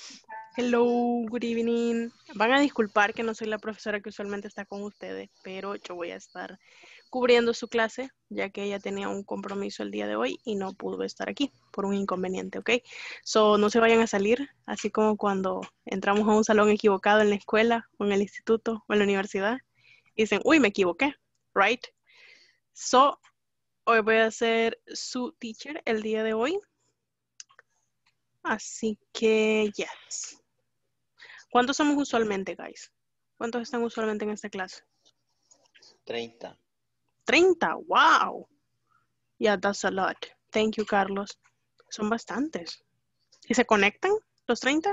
Hello, good evening. Van a disculpar que no soy la profesora que usualmente está con ustedes, pero yo voy a estar cubriendo su clase, ya que ella tenía un compromiso el día de hoy y no pudo estar aquí por un inconveniente, ¿ok? So, no se vayan a salir, así como cuando entramos a un salón equivocado en la escuela o en el instituto o en la universidad y dicen, uy, me equivoqué, right? So, hoy voy a ser su teacher el día de hoy, así que, yes. ¿Cuántos somos usualmente, guys? ¿Cuántos están usualmente en esta clase? 30. 30, wow. Yeah, that's a lot. Thank you, Carlos. Son bastantes. ¿Y se conectan los 30?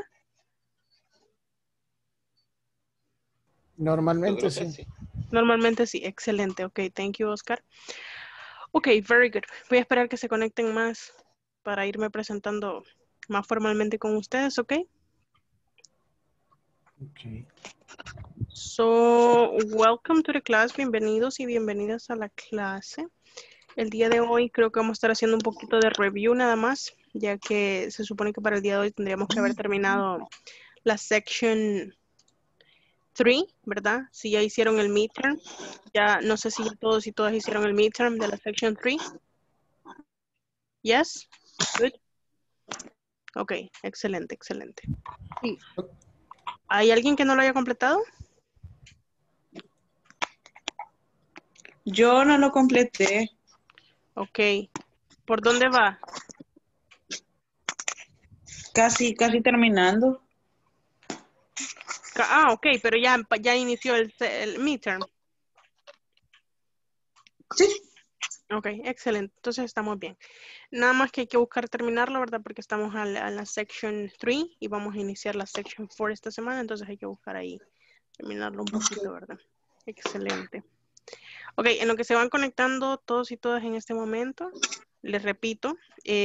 Yo Normalmente creo que sí. sí. Normalmente sí, excelente. Ok, thank you, Oscar. Ok, very good. Voy a esperar que se conecten más para irme presentando más formalmente con ustedes, ok? Okay. So, welcome to the class. Bienvenidos y bienvenidas a la clase. El día de hoy creo que vamos a estar haciendo un poquito de review nada más, ya que se supone que para el día de hoy tendríamos que haber terminado la section 3, ¿verdad? Si ya hicieron el midterm, ya no sé si ya todos y todas hicieron el midterm de la section 3. Yes? Good. Ok, excelente, excelente. Sí. ¿Hay alguien que no lo haya completado? Yo no lo completé. Ok. ¿Por dónde va? Casi terminando. Ah, ok, pero ya inició el midterm. Sí. Ok, excelente. Entonces estamos bien. Nada más que hay que buscar terminarlo, ¿verdad? Porque estamos a la section 3 y vamos a iniciar la section 4 esta semana, entonces hay que buscar ahí terminarlo un poquito, ¿verdad? Excelente. Ok, en lo que se van conectando todos y todas en este momento, les repito,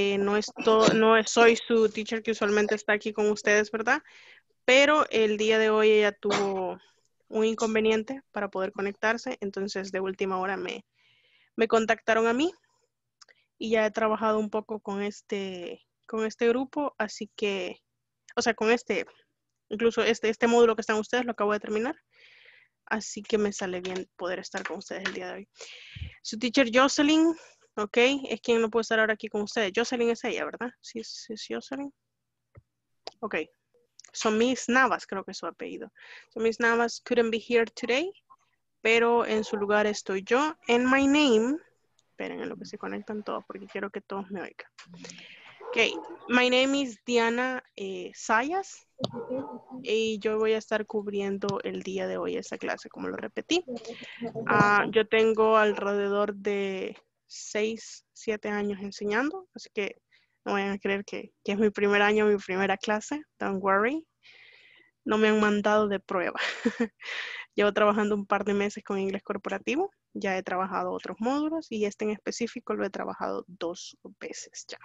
soy su teacher que usualmente está aquí con ustedes, ¿verdad? Pero el día de hoy ella tuvo un inconveniente para poder conectarse, entonces de última hora me contactaron a mí y ya he trabajado un poco con este grupo, así que, o sea, incluso este módulo que están ustedes lo acabo de terminar, así que me sale bien poder estar con ustedes el día de hoy. Su teacher Jocelyn, ok, es quien no puede estar ahora aquí con ustedes. Jocelyn es ella, ¿verdad? Sí, es Jocelyn. Ok. So Miss Navas, creo que es su apellido. So Miss Navas couldn't be here today, pero en su lugar estoy yo. And my name, esperen en lo que se conectan todos porque quiero que todos me oigan. Ok, my name is Diana Sayas y yo voy a estar cubriendo el día de hoy esa clase, como lo repetí. Yo tengo alrededor de 6, 7 años enseñando, así que no vayan a creer que es mi primer año, mi primera clase. Don't worry. No me han mandado de prueba. Llevo trabajando un par de meses con inglés corporativo. Ya he trabajado otros módulos y este en específico lo he trabajado 2 veces ya.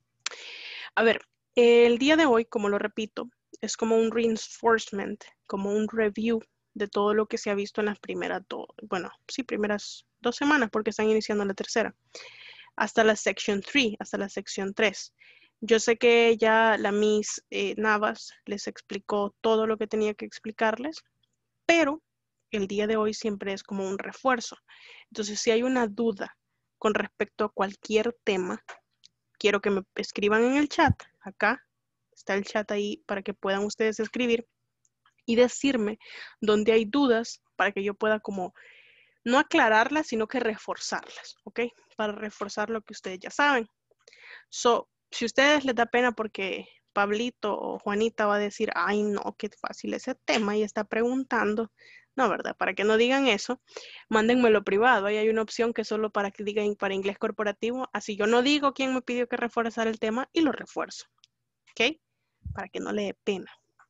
A ver, el día de hoy, como lo repito, es como un reinforcement, como un review de todo lo que se ha visto en las primeras primeras 2 semanas, porque están iniciando la tercera, hasta la section 3, hasta la sección 3. Yo sé que ya la Miss Navas les explicó todo lo que tenía que explicarles, pero el día de hoy siempre es como un refuerzo. Entonces, si hay una duda con respecto a cualquier tema, quiero que me escriban en el chat. Acá está el chat ahí para que puedan ustedes escribir y decirme dónde hay dudas para que yo pueda como no aclararlas, sino que reforzarlas, ¿ok? Para reforzar lo que ustedes ya saben. So, si a ustedes les da pena porque Pablito o Juanita va a decir, ay no, qué fácil ese tema y está preguntando, no, ¿verdad? Para que no digan eso, mándenmelo privado. Ahí hay una opción que solo para que digan para inglés corporativo. Así yo no digo quién me pidió que reforzara el tema y lo refuerzo. ¿Ok? Para que no le dé pena.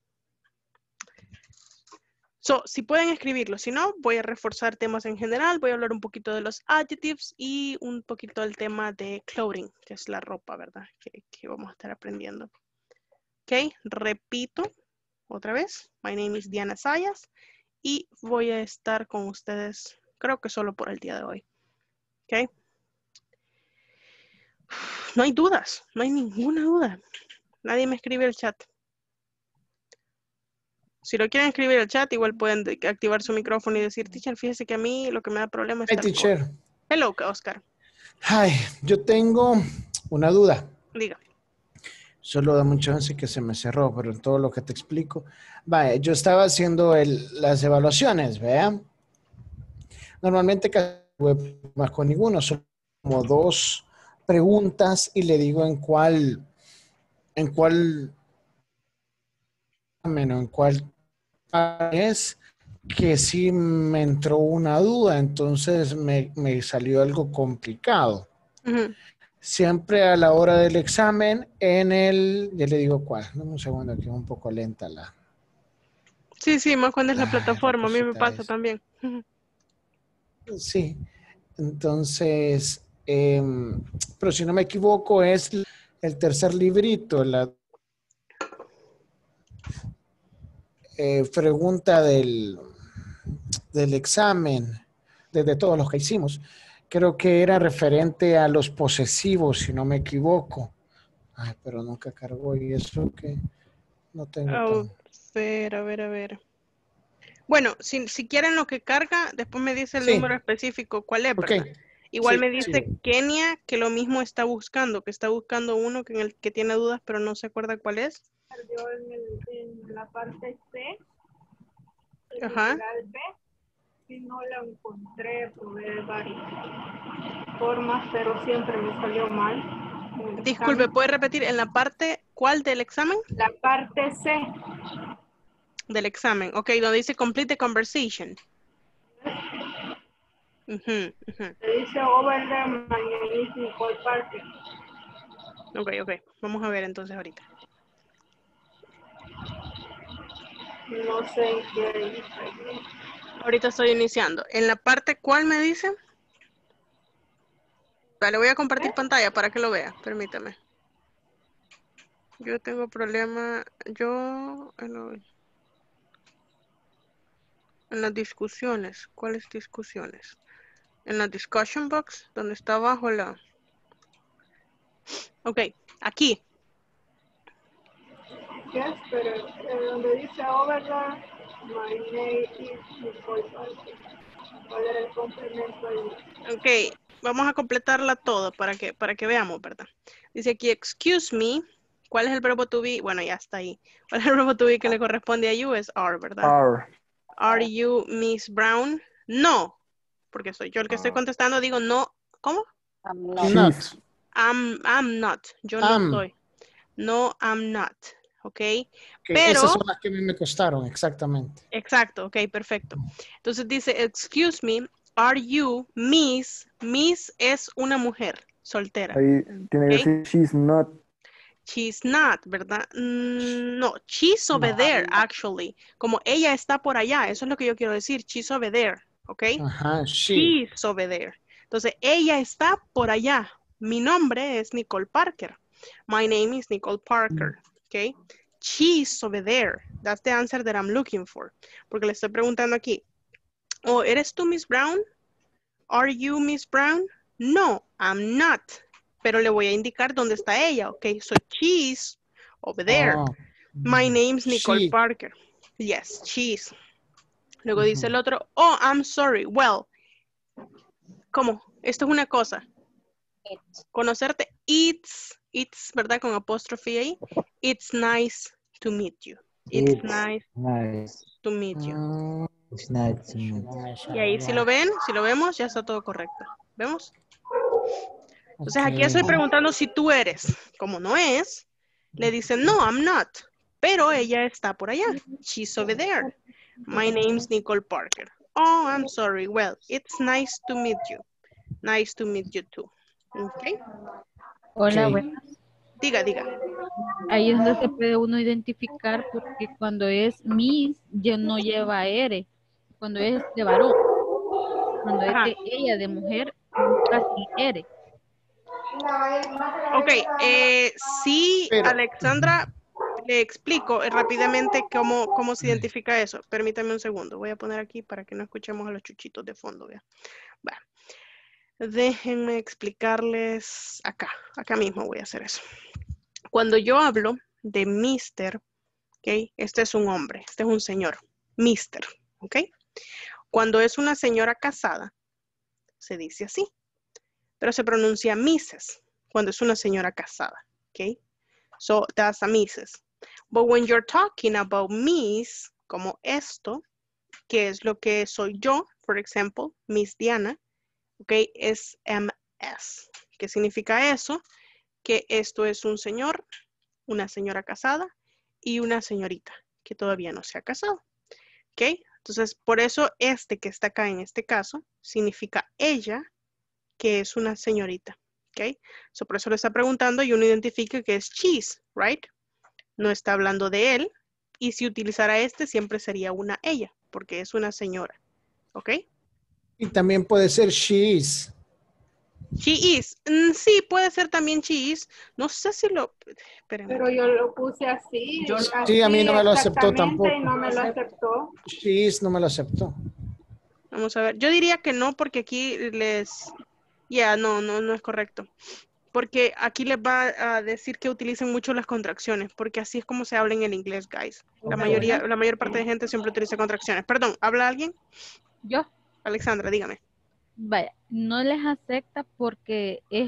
So, si pueden escribirlo, si no, voy a reforzar temas en general, voy a hablar un poquito de los adjectives y un poquito del tema de clothing, que es la ropa, ¿verdad? Que vamos a estar aprendiendo. Ok, repito otra vez. My name is Diana Sayas y voy a estar con ustedes, creo que solo por el día de hoy. Ok. No hay dudas, no hay ninguna duda. Nadie me escribe el chat. Si lo quieren escribir al chat, igual pueden activar su micrófono y decir, teacher, fíjese que a mí lo que me da problema es Hi, tal cosa. teacher. Hello, Oscar. Hi, yo tengo una duda. Diga. Solo da mucha chance que se me cerró, pero en todo lo que te explico. Vaya, yo estaba haciendo las evaluaciones, ¿vea? Normalmente casi no tuve más con ninguno, solo como 2 preguntas y le digo en cuál es que sí me entró una duda, entonces me salió algo complicado. Ujú. Siempre a la hora del examen, ya le digo cuál, dame un segundo que es un poco lenta la Sí, más cuando es la plataforma, a mí me cosita pasa esa. también. Ujú. Sí, entonces, pero si no me equivoco es el tercer librito, la pregunta del examen, de todos los que hicimos. Creo que era referente a los posesivos, si no me equivoco. Ay, pero nunca cargó y eso que no tengo A tan... ver, a ver, a ver. Bueno, si quieren lo que carga, después me dice el Sí, número específico, cuál es, ok. ¿verdad? Igual me Sí, sí. dice Kenia que lo mismo está buscando, que está buscando uno que en el que tiene dudas, pero no se acuerda cuál es. Yo en la parte C, el Ajá. numeral B, si no la encontré, probé varias formas, pero siempre me salió mal. en el Disculpe, examen. ¿puede repetir en la parte cuál del examen? La parte C, Del examen, ok, donde dice complete the conversation. Ujú, ujú. se dice over there, my name is Nicole Parker. Ok, vamos a ver entonces ahorita. No sé en qué. Ahorita estoy iniciando. En la parte cuál me dice. Vale, voy a compartir pantalla para que lo vea, permítame. Yo tengo problema, en las discusiones. ¿Cuáles discusiones? En la discussion box, donde está abajo la... Ok, aquí. Yes, pero donde dice over there, my name is Nicole Parker. ¿Cuál era el complemento ahí? Ok, vamos a completarla todo para que veamos, ¿verdad? Dice aquí, excuse me. ¿Cuál es el verbo to be? Bueno, ya está ahí. ¿Cuál es el verbo to be que le corresponde a you? Es are, ¿verdad? Are. Are you Miss Brown? No, porque soy yo el que estoy contestando. Digo no. ¿Cómo? Not. She's. I'm not. Yo no soy. No, I'm not. ¿Ok? Que esas Pero, son las que a mí me costaron, exactamente. exacto, ok, perfecto. Entonces dice, excuse me, are you Miss? Miss es una mujer soltera. Ahí tiene que ¿Ok? decir she's not. She's not, ¿verdad? No, she's over No. there, actually. Como ella está por allá, eso es lo que yo quiero decir. She's over there, ¿ok? Ajá, she. She's over there. Entonces, ella está por allá. Mi nombre es Nicole Parker. My name is Nicole Parker, ¿ok? She's over there. That's the answer that I'm looking for. Porque le estoy preguntando aquí. Oh, ¿eres tú Miss Brown? Are you Miss Brown? No, I'm not. Pero le voy a indicar dónde está ella, ¿ok? So she's over there. Oh. My name's Nicole She. Parker. Yes, she's. Luego dice el otro, oh, I'm sorry. Well, ¿cómo? Esto es una cosa. Conocerte, it's, ¿verdad? Con apóstrofe ahí. It's nice to meet you. It's nice nice. to meet you. Mm, It's nice to meet you. Y ahí si lo ven, si lo vemos, ya está todo correcto. ¿Vemos? Entonces aquí estoy ok. preguntando si tú eres. Como no es, le dicen, no, I'm not. Pero ella está por allá. She's over there. My name's Nicole Parker. Oh, I'm sorry. Well, it's nice to meet you. Nice to meet you too. Ok. Hola, Ok. bueno, Diga. ahí es donde se puede uno identificar porque cuando es Miss ya no lleva R, cuando es de varón, cuando es Ajá. de ella, de mujer, busca sin R. Ok, sí, Pero, Alexandra, le explico rápidamente cómo se identifica eso. Permítame un segundo. Voy a poner aquí para que no escuchemos a los chuchitos de fondo. ¿Vea? Va. Déjenme explicarles acá mismo voy a hacer eso. Cuando yo hablo de Mr. ¿ok? Este es un hombre, este es un señor, Mister, ¿ok? Cuando es una señora casada, se dice así, pero se pronuncia Mrs. cuando es una señora casada, ¿ok? So, that's a Mrs. But when you're talking about Miss, como esto, que es lo que soy yo, por ejemplo, Miss Diana, ¿ok? Es MS. ¿Qué significa eso? Que esto es un señor, una señora casada y una señorita que todavía no se ha casado, ¿ok? Entonces, por eso este que está acá en este caso significa ella, que es una señorita, ¿ok? So, por eso le está preguntando y uno identifica que es she's, right? No está hablando de él y si utilizara este siempre sería una ella, porque es una señora, ¿ok? Y también puede ser she is. She is. Sí, puede ser también she is. No sé si lo... Espérenme. Pero yo lo puse así. Sí, a mí no me lo aceptó exactamente, tampoco. y no me lo aceptó. She is no me lo aceptó. Vamos a ver. Yo diría que no, porque aquí les... Ya, no es correcto. Porque aquí les va a decir que utilicen mucho las contracciones, porque así es como se habla en el inglés, guys. La mayor parte de gente siempre utiliza contracciones. Perdón, ¿habla alguien? Yo, Alexandra, dígame. vaya, no les acepta porque es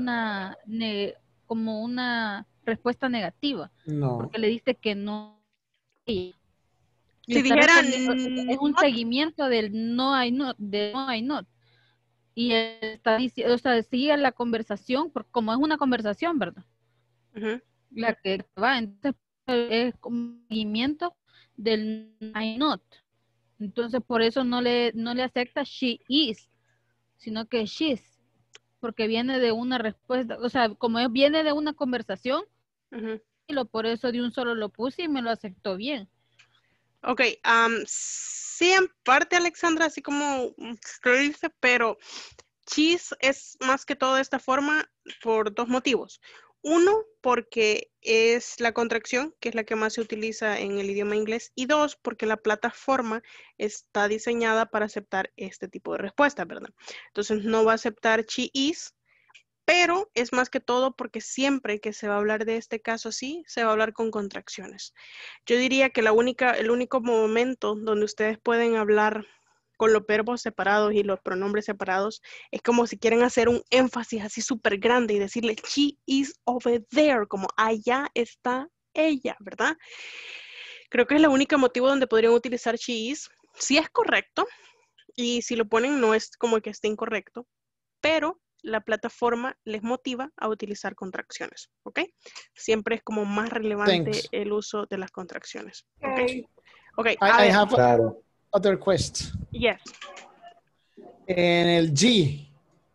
como una respuesta negativa, No. porque le dice que no. Y Si está dijeran respondiendo, es un not. seguimiento del no hay not, de no hay not. Y él está diciendo, o sea, sigue la conversación, porque como es una conversación, ¿verdad? Ujú. La que va, entonces es como un seguimiento del no hay not. Entonces por eso no le acepta she is, sino que she's, porque viene de una respuesta, o sea, como viene de una conversación, Ujú. y por eso de un solo lo puse y me lo aceptó bien. Ok, sí, en parte, Alexandra, así como usted dice, pero cheese es más que todo de esta forma por dos motivos. Uno, porque es la contracción, que es la que más se utiliza en el idioma inglés. Y dos, porque la plataforma está diseñada para aceptar este tipo de respuesta, ¿verdad? Entonces no va a aceptar she is, pero es más que todo porque siempre que se va a hablar de este caso así, se va a hablar con contracciones. Yo diría que el único momento donde ustedes pueden hablar con los verbos separados y los pronombres separados es como si quieren hacer un énfasis así súper grande y decirle she is over there, como allá está ella, ¿verdad? Creo que es el único motivo donde podrían utilizar she is. Si es correcto, y si lo ponen no es como que esté incorrecto, pero la plataforma les motiva a utilizar contracciones, ¿ok? Siempre es como más relevante Thanks. el uso de las contracciones, ¿ok? Ok. Ok, I a ver, have Claro. other quest. yes, En el G.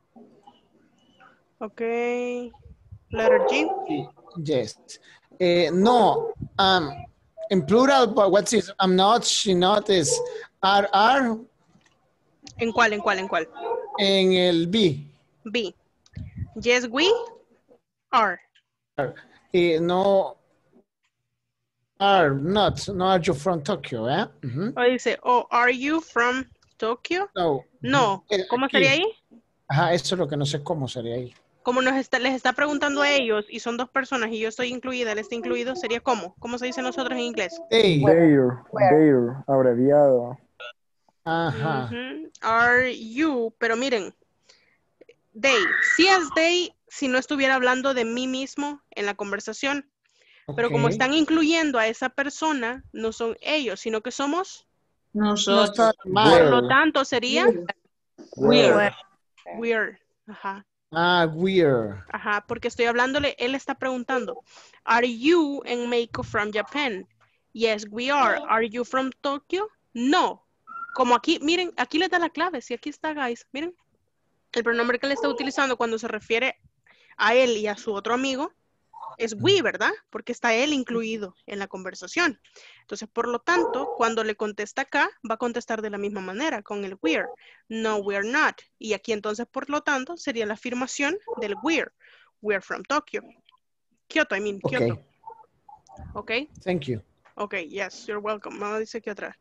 ok, letter G, Yes. No. In plural, but what's this? I'm not, she not is are ¿en cuál? en el B. B, yes, we are, No are not. No are you from Tokyo, eh? Ujú. o dice, oh, are you from Tokyo? No. No, ¿cómo Aquí. sería ahí? Ajá, eso es lo que no sé cómo sería ahí. Como les está preguntando a ellos y son dos personas y yo estoy incluida, él está incluido, sería ¿cómo? ¿Cómo se dice nosotros en inglés? They. Their, abreviado. Ajá. Ujú. Are you, pero miren, they, si es they, si no estuviera hablando de mí mismo en la conversación, pero como Ok. están incluyendo a esa persona, no son ellos, sino que somos, Nosotros. por lo Where. tanto sería Where. we're, ajá, We're. porque estoy hablándole, él está preguntando, are you en Meiko from Japan? Yes, we are. Are you from Tokyo? No. Como aquí, miren, aquí les da la clave, si aquí está, guys, miren, el pronombre que él está utilizando cuando se refiere a él y a su otro amigo es we, ¿verdad? Porque está él incluido en la conversación. Entonces, por lo tanto, cuando le contesta acá, va a contestar de la misma manera, con el we're. No, we're not. Y aquí entonces, por lo tanto, sería la afirmación del we're. We're from Tokyo. Kyoto, I mean, Ok. Kyoto. Ok. Thank you. Ok, yes, you're welcome. Vamos a decir que otra.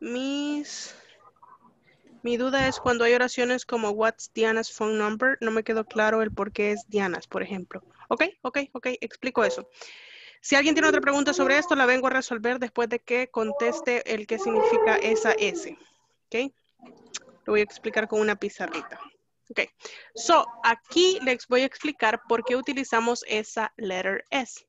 Mi duda es cuando hay oraciones como what's Diana's phone number, no me quedó claro el por qué es Diana's, por ejemplo. Ok, explico eso. Si alguien tiene otra pregunta sobre esto, la vengo a resolver después de que conteste el qué significa esa S. ¿Ok? Lo voy a explicar con una pizarrita. Ok. So, aquí les voy a explicar por qué utilizamos esa letter S.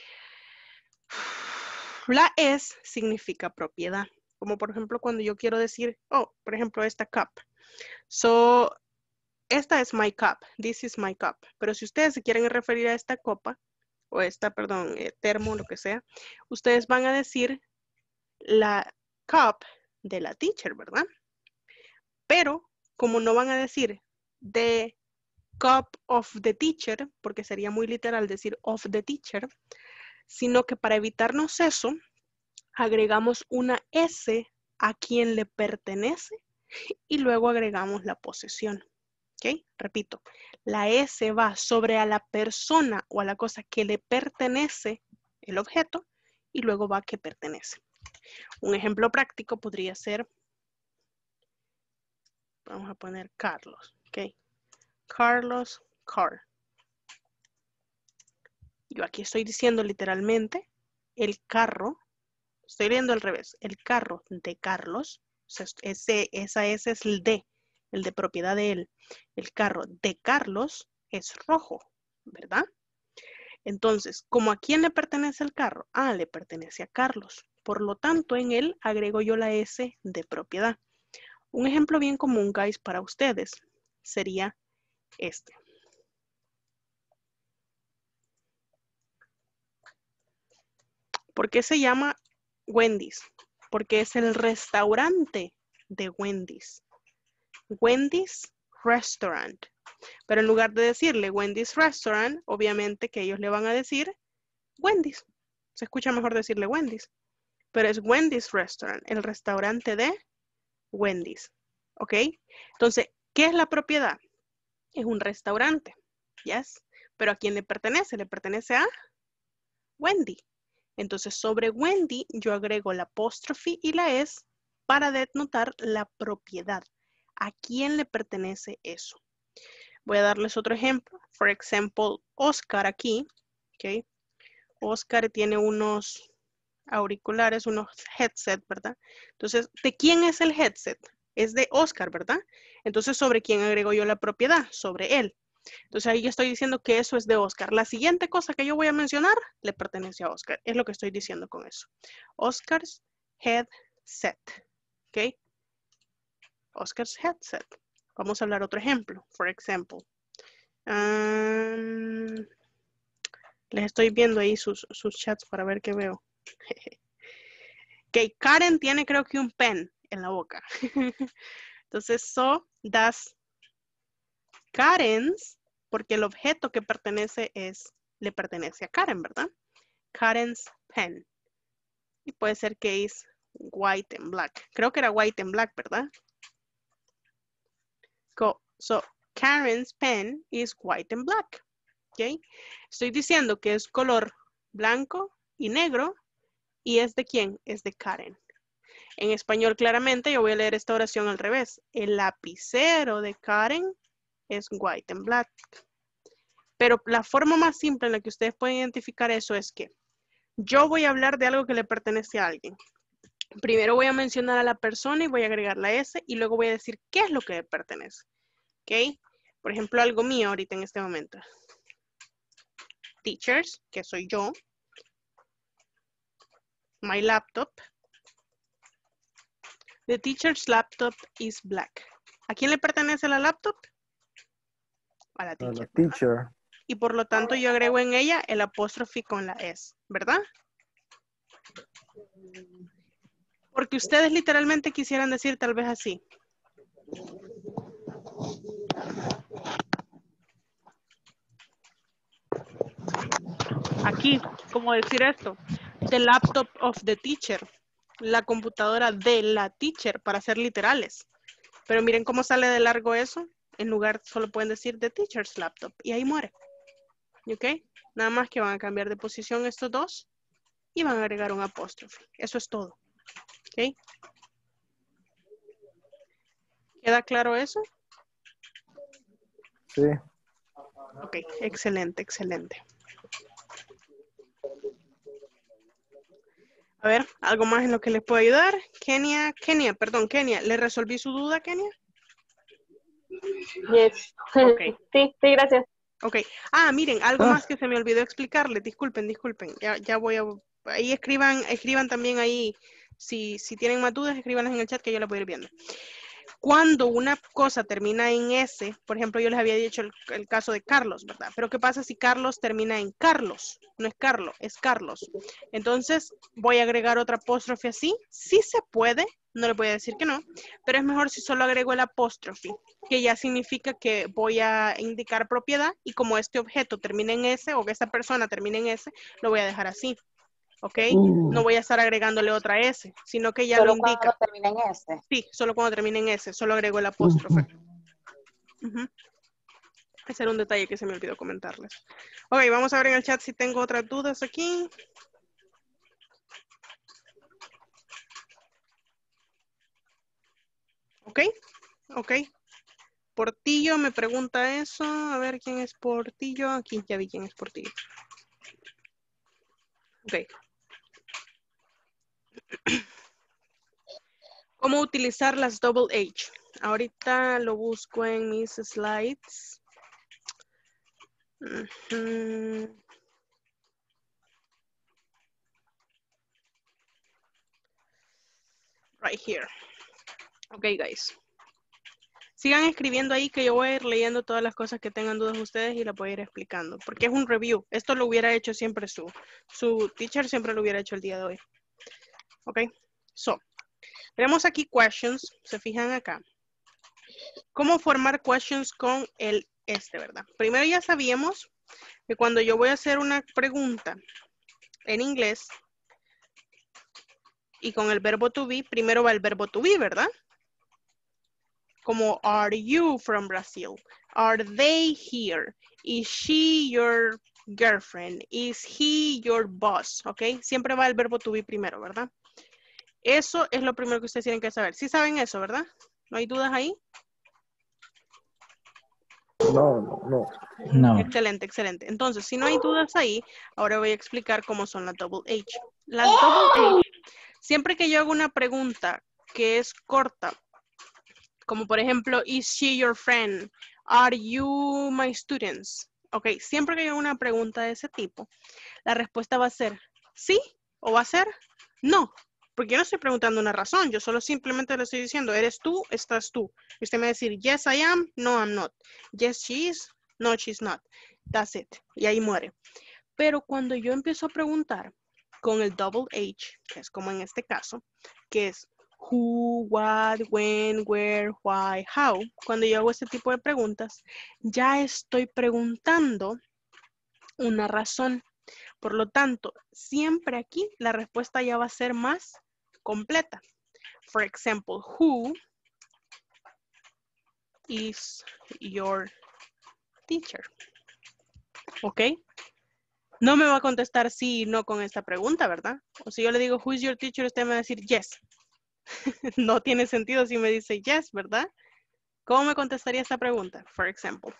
La S significa propiedad. Como por ejemplo cuando yo quiero decir, oh, por ejemplo esta cup. So, esta es my cup. This is my cup. Pero si ustedes se quieren referir a esta copa, o esta, perdón, termo, lo que sea, ustedes van a decir la cup de la teacher, ¿verdad? Pero como no van a decir the cup of the teacher, porque sería muy literal decir of the teacher, sino que para evitarnos eso, agregamos una S a quien le pertenece y luego agregamos la posesión. ¿Ok? Repito, la S va sobre a la persona o a la cosa que le pertenece el objeto y luego va a que pertenece. Un ejemplo práctico podría ser, vamos a poner Carlos. ¿Ok? Carlos, car. Yo aquí estoy diciendo literalmente el carro, estoy leyendo al revés, el carro de Carlos, esa S es el de propiedad de él. El carro de Carlos es rojo, ¿verdad? Entonces, ¿cómo a quién le pertenece el carro? Ah, le pertenece a Carlos. Por lo tanto, en él agrego yo la S de propiedad. Un ejemplo bien común, guys, para ustedes sería este. ¿Por qué se llama Wendy's? Porque es el restaurante de Wendy's. Wendy's Restaurant. Pero en lugar de decirle Wendy's Restaurant, obviamente que ellos le van a decir Wendy's. Se escucha mejor decirle Wendy's. Pero es Wendy's Restaurant, el restaurante de Wendy's. ¿Ok? Entonces, ¿qué es la propiedad? Es un restaurante. ¿Yes? Pero ¿a quién le pertenece? Le pertenece a Wendy. Entonces, sobre Wendy, yo agrego la apóstrofe y la S para denotar la propiedad. ¿A quién le pertenece eso? Voy a darles otro ejemplo. For example, Oscar aquí. ¿Ok? Oscar tiene unos auriculares, unos headset, ¿verdad? Entonces, ¿de quién es el headset? Es de Oscar, ¿verdad? Entonces, ¿sobre quién agrego yo la propiedad? Sobre él. Entonces, ahí ya estoy diciendo que eso es de Oscar. La siguiente cosa que yo voy a mencionar le pertenece a Oscar. Es lo que estoy diciendo con eso. Oscar's headset. ¿Ok? Oscar's headset. Vamos a hablar otro ejemplo. For example. Les estoy viendo ahí sus chats para ver qué veo. Ok, Karen tiene creo que un pen en la boca. Entonces, so das Karen's, porque el objeto que le pertenece a Karen, ¿verdad? Karen's pen. Y puede ser que es white and black. Creo que era white and black, ¿verdad? So, Karen's pen is white and black. ¿Ok? Estoy diciendo que es color blanco y negro. ¿Y es de quién? Es de Karen. En español, claramente, yo voy a leer esta oración al revés. El lapicero de Karen es white and black. Pero la forma más simple en la que ustedes pueden identificar eso es que yo voy a hablar de algo que le pertenece a alguien. Primero voy a mencionar a la persona y voy a agregar la S y luego voy a decir qué es lo que le pertenece. ¿Ok? Por ejemplo, algo mío ahorita en este momento. Teachers, que soy yo. My laptop. The teacher's laptop is black. ¿A quién le pertenece la laptop? A la teacher. Teacher. Y por lo tanto yo agrego en ella el apóstrofe con la S, ¿verdad? Porque ustedes literalmente quisieran decir tal vez así. Aquí, ¿cómo decir esto? The laptop of the teacher. La computadora de la teacher, para ser literales. Pero miren cómo sale de largo eso. En lugar, solo pueden decir the teacher's laptop. Y ahí muere. ¿Ok? Nada más que van a cambiar de posición estos dos. Y van a agregar un apóstrofe. Eso es todo. ¿Ok? ¿Queda claro eso? Sí. Ok, excelente, excelente. A ver, ¿algo más en lo que les puedo ayudar? Kenia, ¿le resolví su duda, Kenia? Yes. Ok. Sí, gracias. Ok. Ah, miren, algo más que se me olvidó explicarles. Disculpen. Ya voy a... Ahí escriban también ahí. Si tienen más dudas, escríbanlas en el chat que yo las voy a ir viendo. Cuando una cosa termina en S, por ejemplo, yo les había dicho el caso de Carlos, ¿verdad? Pero ¿qué pasa si Carlos termina en Carlos? No es Carlos, es Carlos. Entonces, voy a agregar otra apóstrofe así. Sí se puede, no le voy a decir que no, pero es mejor si solo agrego el apóstrofe, que ya significa que voy a indicar propiedad y como este objeto termina en S o que esta persona termina en S, lo voy a dejar así. ¿Ok? No voy a estar agregándole otra S, sino que ya lo indica. Solo cuando termina en S. Sí, solo cuando termine en S, solo agrego el apóstrofe. Ese era un detalle que se me olvidó comentarles. Ok, vamos a ver en el chat si tengo otras dudas aquí. Ok. Portillo me pregunta eso. A ver quién es Portillo. Aquí ya vi quién es Portillo. Ok. ¿Cómo utilizar las double H? Ahorita lo busco en mis slides. Right here. Ok, guys. Sigan escribiendo ahí que yo voy a ir leyendo todas las cosas que tengan dudas ustedes y las voy a ir explicando. Porque es un review. Esto lo hubiera hecho siempre su teacher, siempre lo hubiera hecho el día de hoy. Ok. So, tenemos aquí questions. Se fijan acá. ¿Cómo formar questions con el verdad? Primero ya sabíamos que cuando yo voy a hacer una pregunta en inglés y con el verbo to be, primero va el verbo to be, ¿verdad? Como, are you from Brazil? Are they here? Is she your girlfriend? Is he your boss? ¿Ok? Siempre va el verbo to be primero, ¿verdad? Eso es lo primero que ustedes tienen que saber. ¿Sí saben eso, verdad? ¿No hay dudas ahí? No. Excelente. Entonces, si no hay dudas ahí, ahora voy a explicar cómo son las double H. Las double H, siempre que yo hago una pregunta que es corta, como por ejemplo, is she your friend? Are you my students? Ok, siempre que yo hago una pregunta de ese tipo, la respuesta va a ser sí o va a ser no. Porque yo no estoy preguntando una razón, yo solo simplemente le estoy diciendo, ¿eres tú? ¿Estás tú? Y usted me va a decir, yes, I am, no, I'm not. Yes, she is, no, she's not. That's it. Y ahí muere. Pero cuando yo empiezo a preguntar con el double H, que es como en este caso, que es who, what, when, where, why, how, cuando yo hago este tipo de preguntas, ya estoy preguntando una razón. Por lo tanto, siempre aquí la respuesta ya va a ser más completa. For example, who is your teacher? ¿Ok? No me va a contestar sí y no con esta pregunta, ¿verdad? O si yo le digo, who is your teacher? Usted me va a decir yes. No tiene sentido si me dice yes, ¿verdad? ¿Cómo me contestaría esta pregunta? For example.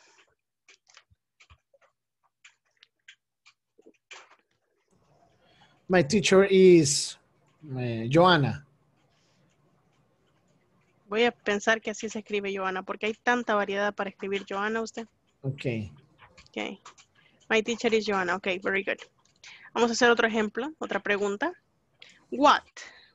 My teacher is Joanna. Voy a pensar que así se escribe Joanna, porque hay tanta variedad para escribir Joanna usted. Ok. Ok. My teacher is Joanna. Ok, very good. Vamos a hacer otro ejemplo, otra pregunta. What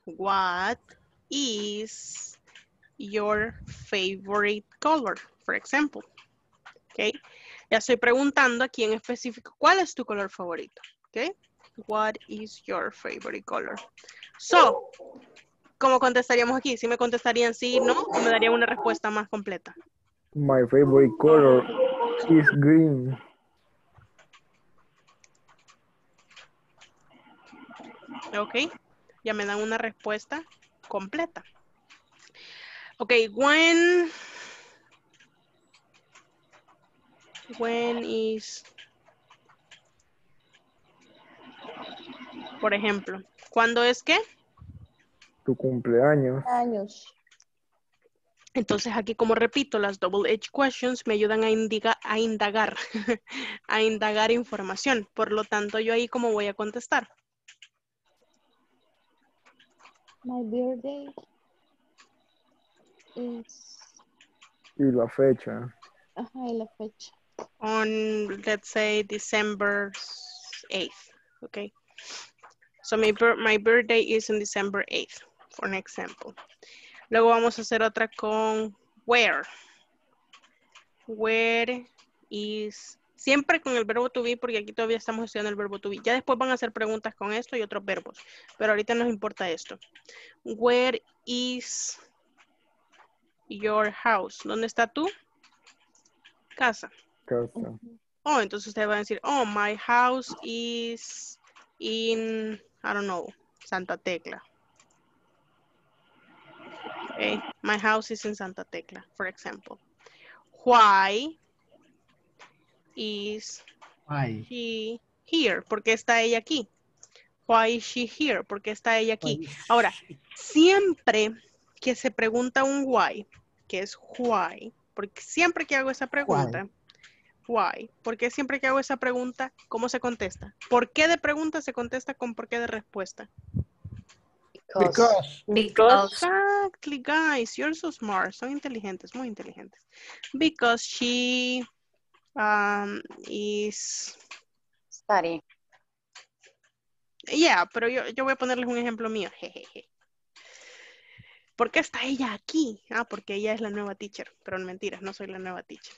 is your favorite color? For example. Ok. Ya estoy preguntando aquí en específico, ¿cuál es tu color favorito? Ok. What is your favorite color? So, ¿cómo contestaríamos aquí? ¿Sí me contestarían sí, no? ¿O me darían una respuesta más completa? My favorite color is green. Ok, ya me dan una respuesta completa. Ok, when is, por ejemplo, ¿cuándo es qué? Tu cumpleaños. Entonces aquí, como repito, las double H questions me ayudan a indagar, a indagar información. Por lo tanto, yo ahí, ¿cómo voy a contestar? My birthday is... Y la fecha. Ajá, y la fecha. On, let's say, December 8th. Okay. So my birthday is on December 8th, for an example. Luego vamos a hacer otra con where. Where is... Siempre con el verbo to be, porque aquí todavía estamos estudiando el verbo to be. Ya después van a hacer preguntas con esto y otros verbos. Pero ahorita nos importa esto. Where is your house? ¿Dónde está tu casa? Casa. Oh, entonces usted va a decir, oh, my house is in, I don't know, Santa Tecla. Okay. My house is in Santa Tecla, for example. Why is Why? she here? ¿Por qué está ella aquí? Why is she here? ¿Por qué está ella aquí? Ahora, siempre que se pregunta un why, que es why, porque siempre que hago esa pregunta, why, porque siempre que hago esa pregunta, ¿cómo se contesta? ¿Por qué de pregunta se contesta con por qué de respuesta? Because. Exactly, guys, you're so smart. Son inteligentes, muy inteligentes. Because she is... Study. Yeah, pero yo voy a ponerles un ejemplo mío. Jejeje. ¿Por qué está ella aquí? Ah, porque ella es la nueva teacher. Pero mentira, no soy la nueva teacher.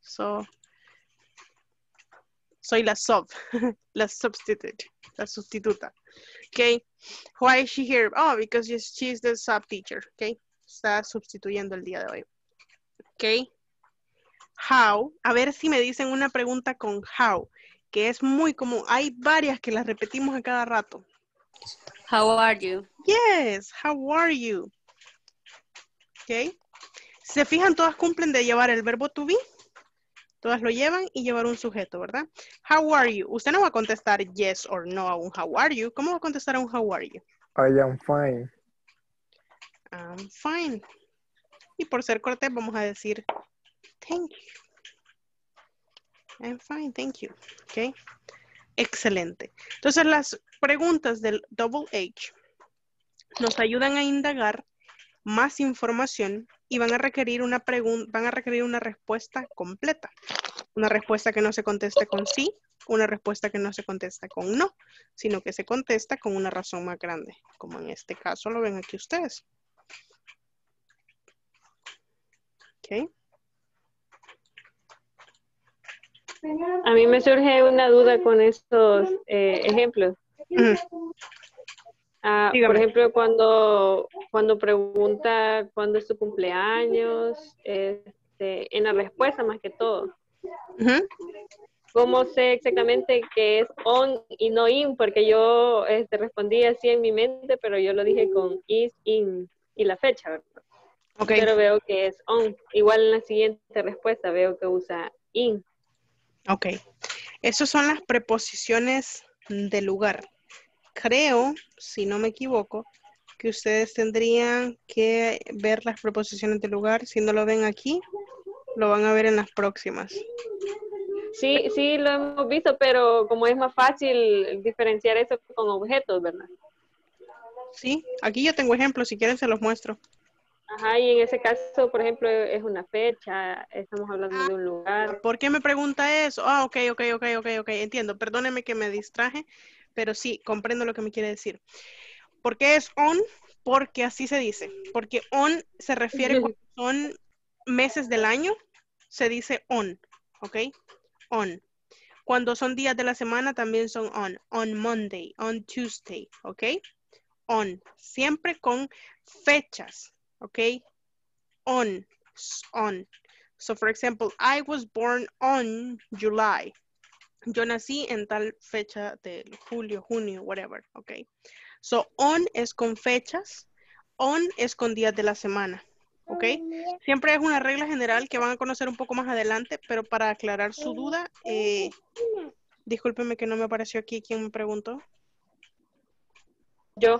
Soy la sub, la substitute, la sustituta. Okay. Why is she here? Oh, because she's the sub teacher. Okay. Está sustituyendo el día de hoy. Okay. How. A ver si me dicen una pregunta con how, que es muy común. Hay varias que las repetimos a cada rato. How are you? Yes. How are you? Okay. Si se fijan, todas cumplen de llevar el verbo to be. Todas lo llevan y llevar un sujeto, ¿verdad? How are you? Usted no va a contestar yes or no a un how are you. ¿Cómo va a contestar a un how are you? I am fine. I'm fine. Y por ser cortés vamos a decir thank you. I'm fine, thank you. Ok. Excelente. Entonces las preguntas del double H nos ayudan a indagar más información y van a requerir una respuesta completa. Una respuesta que no se conteste con sí, una respuesta que no se contesta con no, sino que se contesta con una razón más grande, como en este caso lo ven aquí ustedes. Ok. A mí me surge una duda con estos ejemplos. Por ejemplo, cuando pregunta cuándo es tu cumpleaños, en la respuesta más que todo. ¿Cómo sé exactamente que es on y no in? Porque yo respondí así en mi mente, pero yo lo dije con is, in y la fecha, ¿verdad? Okay. Pero veo que es on. Igual en la siguiente respuesta veo que usa in. Ok. Esas son las preposiciones de lugar. Creo, si no me equivoco, que ustedes tendrían que ver las preposiciones de lugar. Si no lo ven aquí, lo van a ver en las próximas. Sí, sí lo hemos visto, pero como es más fácil diferenciar eso con objetos, ¿verdad? Sí, aquí yo tengo ejemplos, si quieren se los muestro. Ajá, y en ese caso, por ejemplo, es una fecha, estamos hablando de un lugar. ¿Por qué me pregunta eso? Ah, ok, entiendo. Perdóneme que me distraje, pero sí, comprendo lo que me quiere decir. ¿Por qué es on? Porque así se dice. Porque on se refiere cuando son meses del año, se dice on, ¿ok? On. Cuando son días de la semana también son on. On Monday, on Tuesday, ¿ok? On. Siempre con fechas, ¿ok? On. So, for example, I was born on July. Yo nací en tal fecha de julio, junio, whatever, ¿ok? So, on es con fechas. On es con días de la semana, ¿ok? Siempre es una regla general que van a conocer un poco más adelante, pero para aclarar su duda, discúlpeme que no me apareció aquí quien me preguntó. Yo.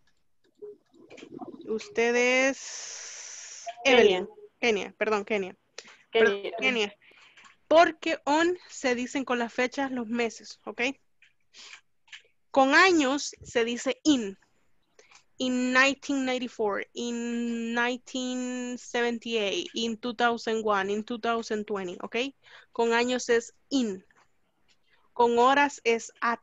Usted es Kenia. Kenia. Perdón, Kenia. Porque on se dicen con las fechas los meses, ¿ok? Con años se dice in. in 1994, in 1978, in 2001, in 2020, ¿ok? Con años es in. Con horas es at.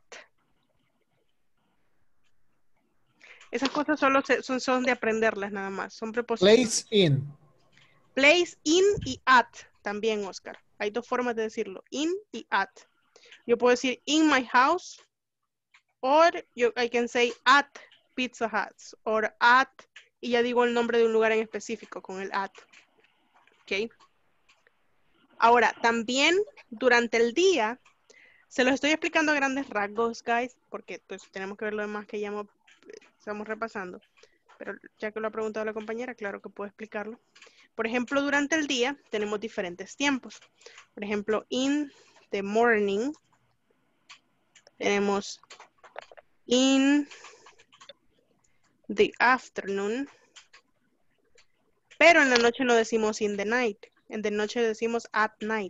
Esas cosas solo son de aprenderlas nada más. Son preposiciones. Place in. Place, in y at. También, Oscar. Hay dos formas de decirlo. In y at. Yo puedo decir in my house. Or I can say at Pizza Hut. Or at. Y ya digo el nombre de un lugar en específico con el at. ¿Ok? Ahora, también durante el día, se los estoy explicando a grandes rasgos, guys, porque pues tenemos que ver lo demás que ya estamos repasando. Pero ya que lo ha preguntado la compañera, claro que puedo explicarlo. Por ejemplo, durante el día tenemos diferentes tiempos. Por ejemplo, in the morning, tenemos in the afternoon, pero en la noche no decimos in the night. En the noche decimos at night.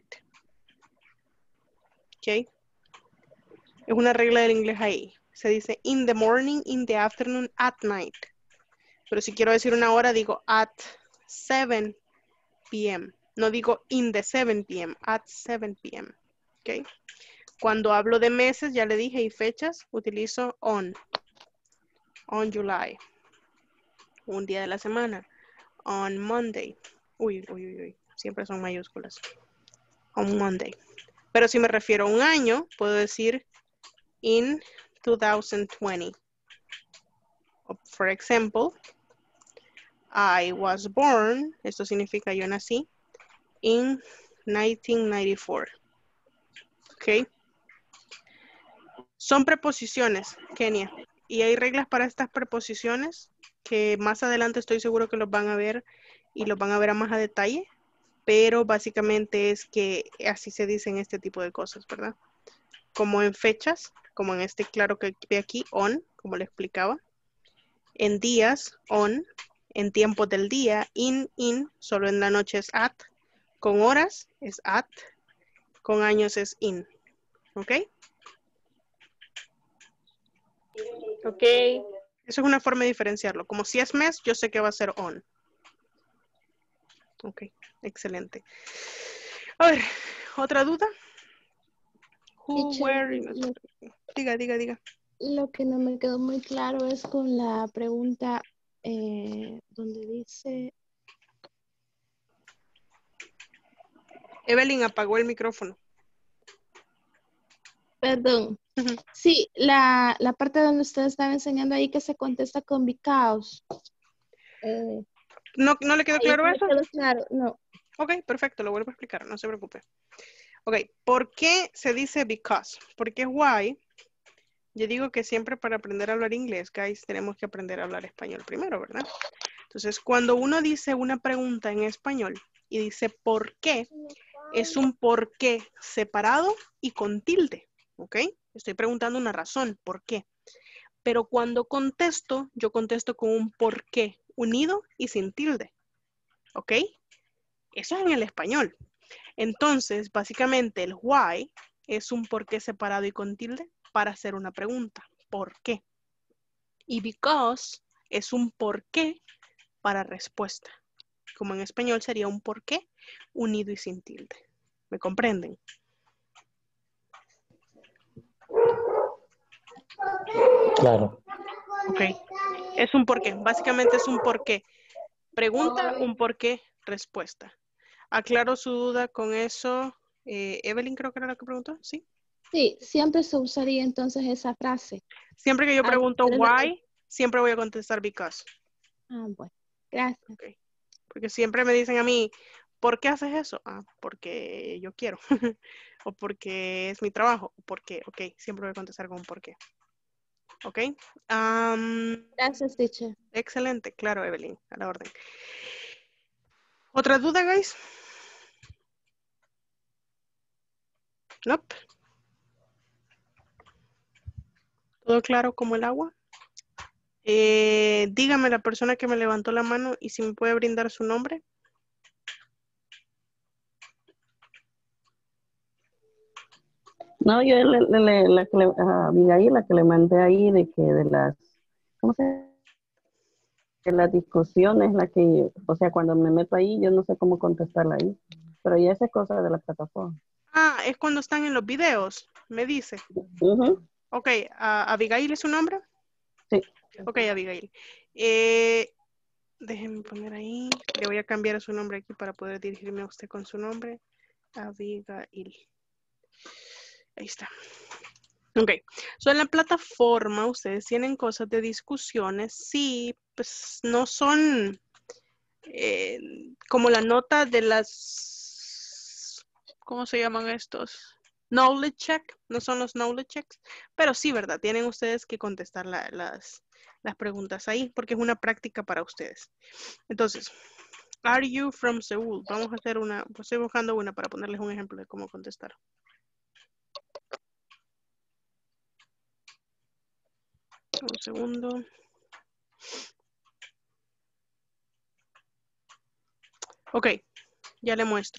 ¿Ok? Es una regla del inglés ahí. Se dice in the morning, in the afternoon, at night. Pero si quiero decir una hora, digo at 7 p.m. No digo in the 7 p.m., at 7 p.m. ¿Ok? Cuando hablo de meses, ya le dije, y fechas, utilizo on July. Un día de la semana. On Monday. Uy. Siempre son mayúsculas. On Monday. Pero si me refiero a un año, puedo decir in 2020. For example, I was born, esto significa yo nací, in 1994. ¿Ok? Son preposiciones, Kenia. Y hay reglas para estas preposiciones que más adelante estoy seguro que los van a ver y los van a ver a más a detalle. Pero básicamente es que así se dicen este tipo de cosas, ¿verdad? Como en fechas, como en este claro que ve aquí, on, como le explicaba. En días, on. En tiempos del día, in, solo en la noche es at. Con horas es at. Con años es in. ¿Ok? Ok. Eso es una forma de diferenciarlo. Como si es mes, yo sé que va a ser on. Ok, excelente. A ver, ¿otra duda? Who, Teacher, where, diga. lo que no me quedó muy claro es con la pregunta donde dice, Evelyn apagó el micrófono. perdón, sí, la parte donde usted estaba enseñando ahí que se contesta con because. ¿No le quedó Ahí claro no me eso? quedó claro, no. Ok, perfecto, lo vuelvo a explicar, no se preocupe. Ok, ¿por qué se dice because? Porque es why. Yo digo que siempre para aprender a hablar inglés, guys, tenemos que aprender a hablar español primero, ¿verdad? Entonces, cuando uno dice una pregunta en español y dice ¿por qué? Es un por qué separado y con tilde, ¿ok? Estoy preguntando una razón, ¿por qué? Pero cuando contesto, yo contesto con un por qué unido y sin tilde, ¿ok? Eso es en el español. Entonces, básicamente el why es un por qué separado y con tilde para hacer una pregunta. ¿Por qué? Y because es un por qué para respuesta. Como en español sería un por qué unido y sin tilde. ¿Me comprenden? Claro. Ok. Es un por qué. Básicamente es un por qué. Pregunta, un por qué, respuesta. Aclaro su duda con eso. Evelyn creo que era la que preguntó, ¿sí? Sí, siempre se usaría entonces esa frase. Siempre que yo pregunto why, siempre voy a contestar because. Ah, bueno, gracias. Okay. Porque siempre me dicen a mí, ¿por qué haces eso? Ah, porque yo quiero. O porque es mi trabajo. O porque, ok, siempre voy a contestar con por qué. Ok. Gracias, teacher. Excelente, claro, Evelyn, a la orden. ¿Otra duda, guys? Nope. ¿Todo claro como el agua? Dígame la persona que me levantó la mano y si me puede brindar su nombre. No, yo la que le mandé ahí de que de las, ¿cómo se llama? la discusión es la que, o sea, cuando me meto ahí, yo no sé cómo contestarla ahí. Pero ya esa es cosa de la plataforma. Ah, es cuando están en los videos, me dice. Ujú. Ok, ¿Abigail es su nombre? Sí. Ok, Abigail. Déjenme poner ahí. Le voy a cambiar su nombre aquí para poder dirigirme a usted con su nombre. Abigail. Ahí está. Ok, so en la plataforma ustedes tienen cosas de discusiones, sí, pues no son como la nota de las, ¿cómo se llaman estos? Knowledge check, no son los knowledge checks, pero sí, ¿verdad? Tienen ustedes que contestar las preguntas ahí, porque es una práctica para ustedes. Entonces, are you from Seoul? Vamos a hacer una, pues estoy buscando una para ponerles un ejemplo de cómo contestar. Un segundo. Ok, ya le muestro.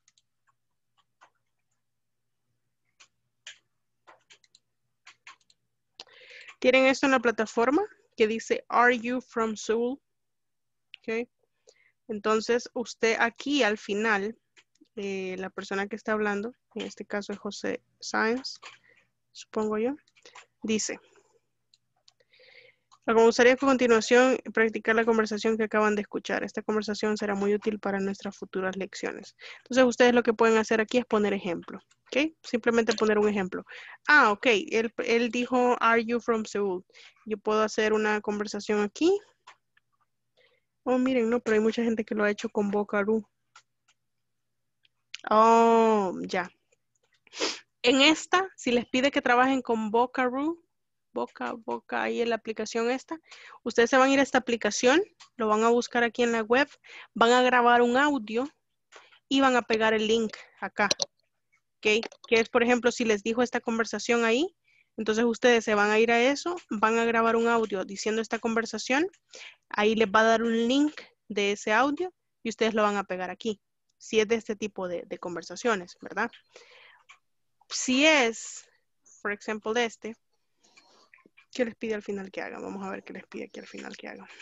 Tienen esto en la plataforma que dice, are you from Seoul? Ok. Entonces, usted aquí al final, la persona que está hablando, en este caso es José Sáenz, supongo yo, dice, me gustaría que a continuación practicar la conversación que acaban de escuchar. Esta conversación será muy útil para nuestras futuras lecciones. Entonces, ustedes lo que pueden hacer aquí es poner ejemplo. ¿Ok? Simplemente poner un ejemplo. Ah, ok. Él dijo, are you from Seoul? Yo puedo hacer una conversación aquí. Oh, miren, no, pero hay mucha gente que lo ha hecho con Vocaroo. Oh, ya. En esta, si les pide que trabajen con Vocaroo, ahí en la aplicación esta, ustedes se van a ir a esta aplicación, lo van a buscar aquí en la web, van a grabar un audio y van a pegar el link acá, ¿ok? Que es, por ejemplo, si les dijo esta conversación ahí, entonces ustedes se van a ir a eso, van a grabar un audio diciendo esta conversación, ahí les va a dar un link de ese audio y ustedes lo van a pegar aquí, si es de este tipo de conversaciones, ¿verdad? Si es, por ejemplo, de este, ¿qué les pide al final que hagan? Vamos a ver qué les pide aquí al final que hagan.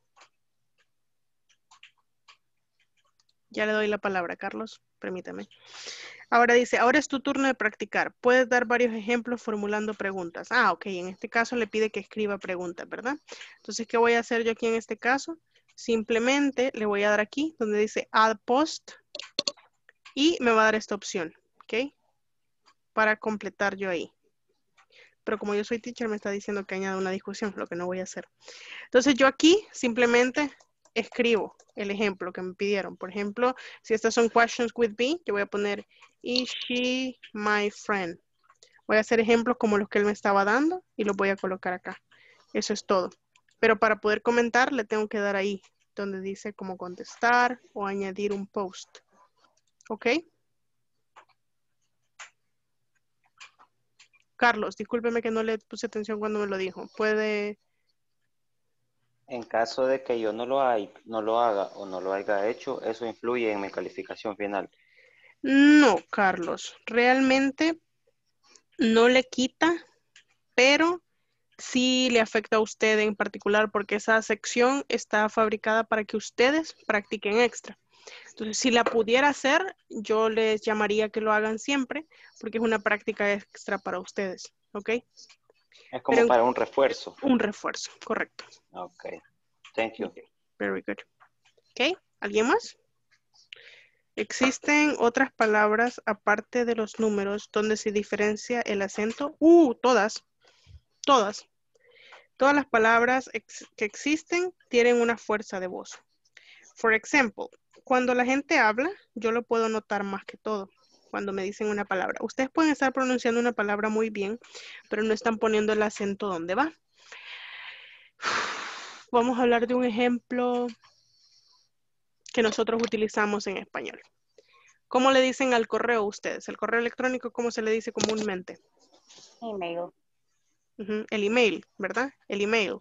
Ya le doy la palabra, Carlos, permítame. Ahora dice, ahora es tu turno de practicar. Puedes dar varios ejemplos formulando preguntas. Ah, ok, en este caso le pide que escriba preguntas, ¿verdad? Entonces, ¿qué voy a hacer yo aquí en este caso? Simplemente le voy a dar aquí donde dice Add Post y me va a dar esta opción, ¿ok? Para completar yo ahí. Pero como yo soy teacher, me está diciendo que añada una discusión, lo que no voy a hacer. Entonces yo aquí simplemente escribo el ejemplo que me pidieron. Por ejemplo, si estas son questions with me, yo voy a poner, is she my friend? Voy a hacer ejemplos como los que él me estaba dando y los voy a colocar acá. Eso es todo. Pero para poder comentar, le tengo que dar ahí, donde dice cómo contestar o añadir un post. ¿Ok? Carlos, discúlpeme que no le puse atención cuando me lo dijo. ¿Puede? En caso de que yo no lo haga o no lo haya hecho, eso influye en mi calificación final. No, Carlos. Realmente no le quita, pero sí le afecta a usted en particular porque esa sección está fabricada para que ustedes practiquen extra. Entonces, si la pudiera hacer, yo les llamaría que lo hagan siempre porque es una práctica extra para ustedes, ¿ok? Es como para un refuerzo. Un refuerzo, correcto. Ok, thank you. Okay. Very good. ¿Ok? ¿Alguien más? ¿Existen otras palabras aparte de los números donde se diferencia el acento? Todas. Todas. Todas las palabras que existen tienen una fuerza de voz. For example, cuando la gente habla, yo lo puedo notar más que todo cuando me dicen una palabra. Ustedes pueden estar pronunciando una palabra muy bien, pero no están poniendo el acento donde va. Vamos a hablar de un ejemplo que nosotros utilizamos en español. ¿Cómo le dicen al correo ustedes? El correo electrónico, ¿cómo se le dice comúnmente? Email. El email, ¿verdad? El email.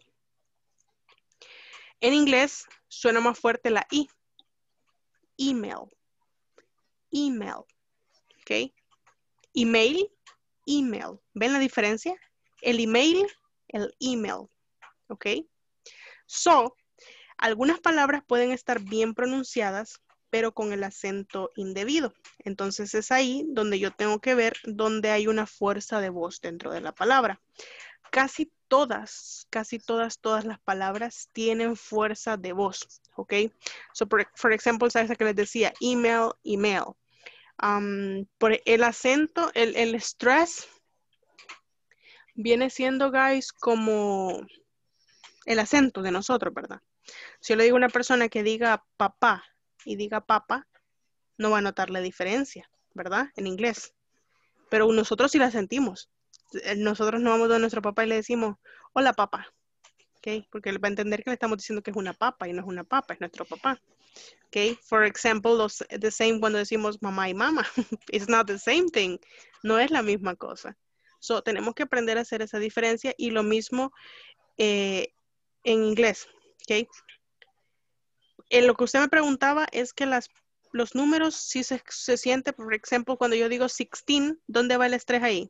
En inglés suena más fuerte la I. Email. Email. ¿Ok? Email, email. ¿Ven la diferencia? El email, el email. ¿Ok? So, Algunas palabras pueden estar bien pronunciadas, pero con el acento indebido. Entonces es ahí donde yo tengo que ver dónde hay una fuerza de voz dentro de la palabra. Casi todas las palabras tienen fuerza de voz, ¿ok? So, por ejemplo, ¿sabes que les decía? Email, email. Por el acento, el stress viene siendo, guys, como el acento de nosotros, ¿verdad? Si yo le digo a una persona que diga papá y diga papa, no va a notar la diferencia, ¿verdad? En inglés. Pero nosotros sí la sentimos. Nosotros no vamos a nuestro papá y le decimos, hola papá, ¿ok? Porque él va a entender que le estamos diciendo que es una papa y no es una papa, es nuestro papá. ¿Ok? For example, the same cuando decimos mamá y mamá. It's not the same thing. No es la misma cosa. So, tenemos que aprender a hacer esa diferencia y lo mismo en inglés. ¿Ok? Lo que usted me preguntaba es que los números sí se siente, por ejemplo, cuando yo digo 16, ¿dónde va el estrés ahí?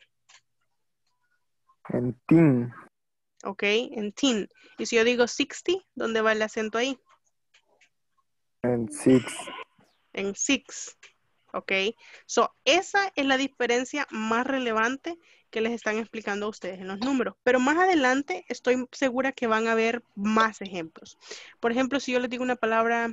En teen. Ok, en teen. Y si yo digo 60, ¿dónde va el acento ahí? En six. En 6. Ok, so esa es la diferencia más relevante que les están explicando a ustedes en los números. Pero más adelante estoy segura que van a ver más ejemplos. Por ejemplo, si yo les digo una palabra,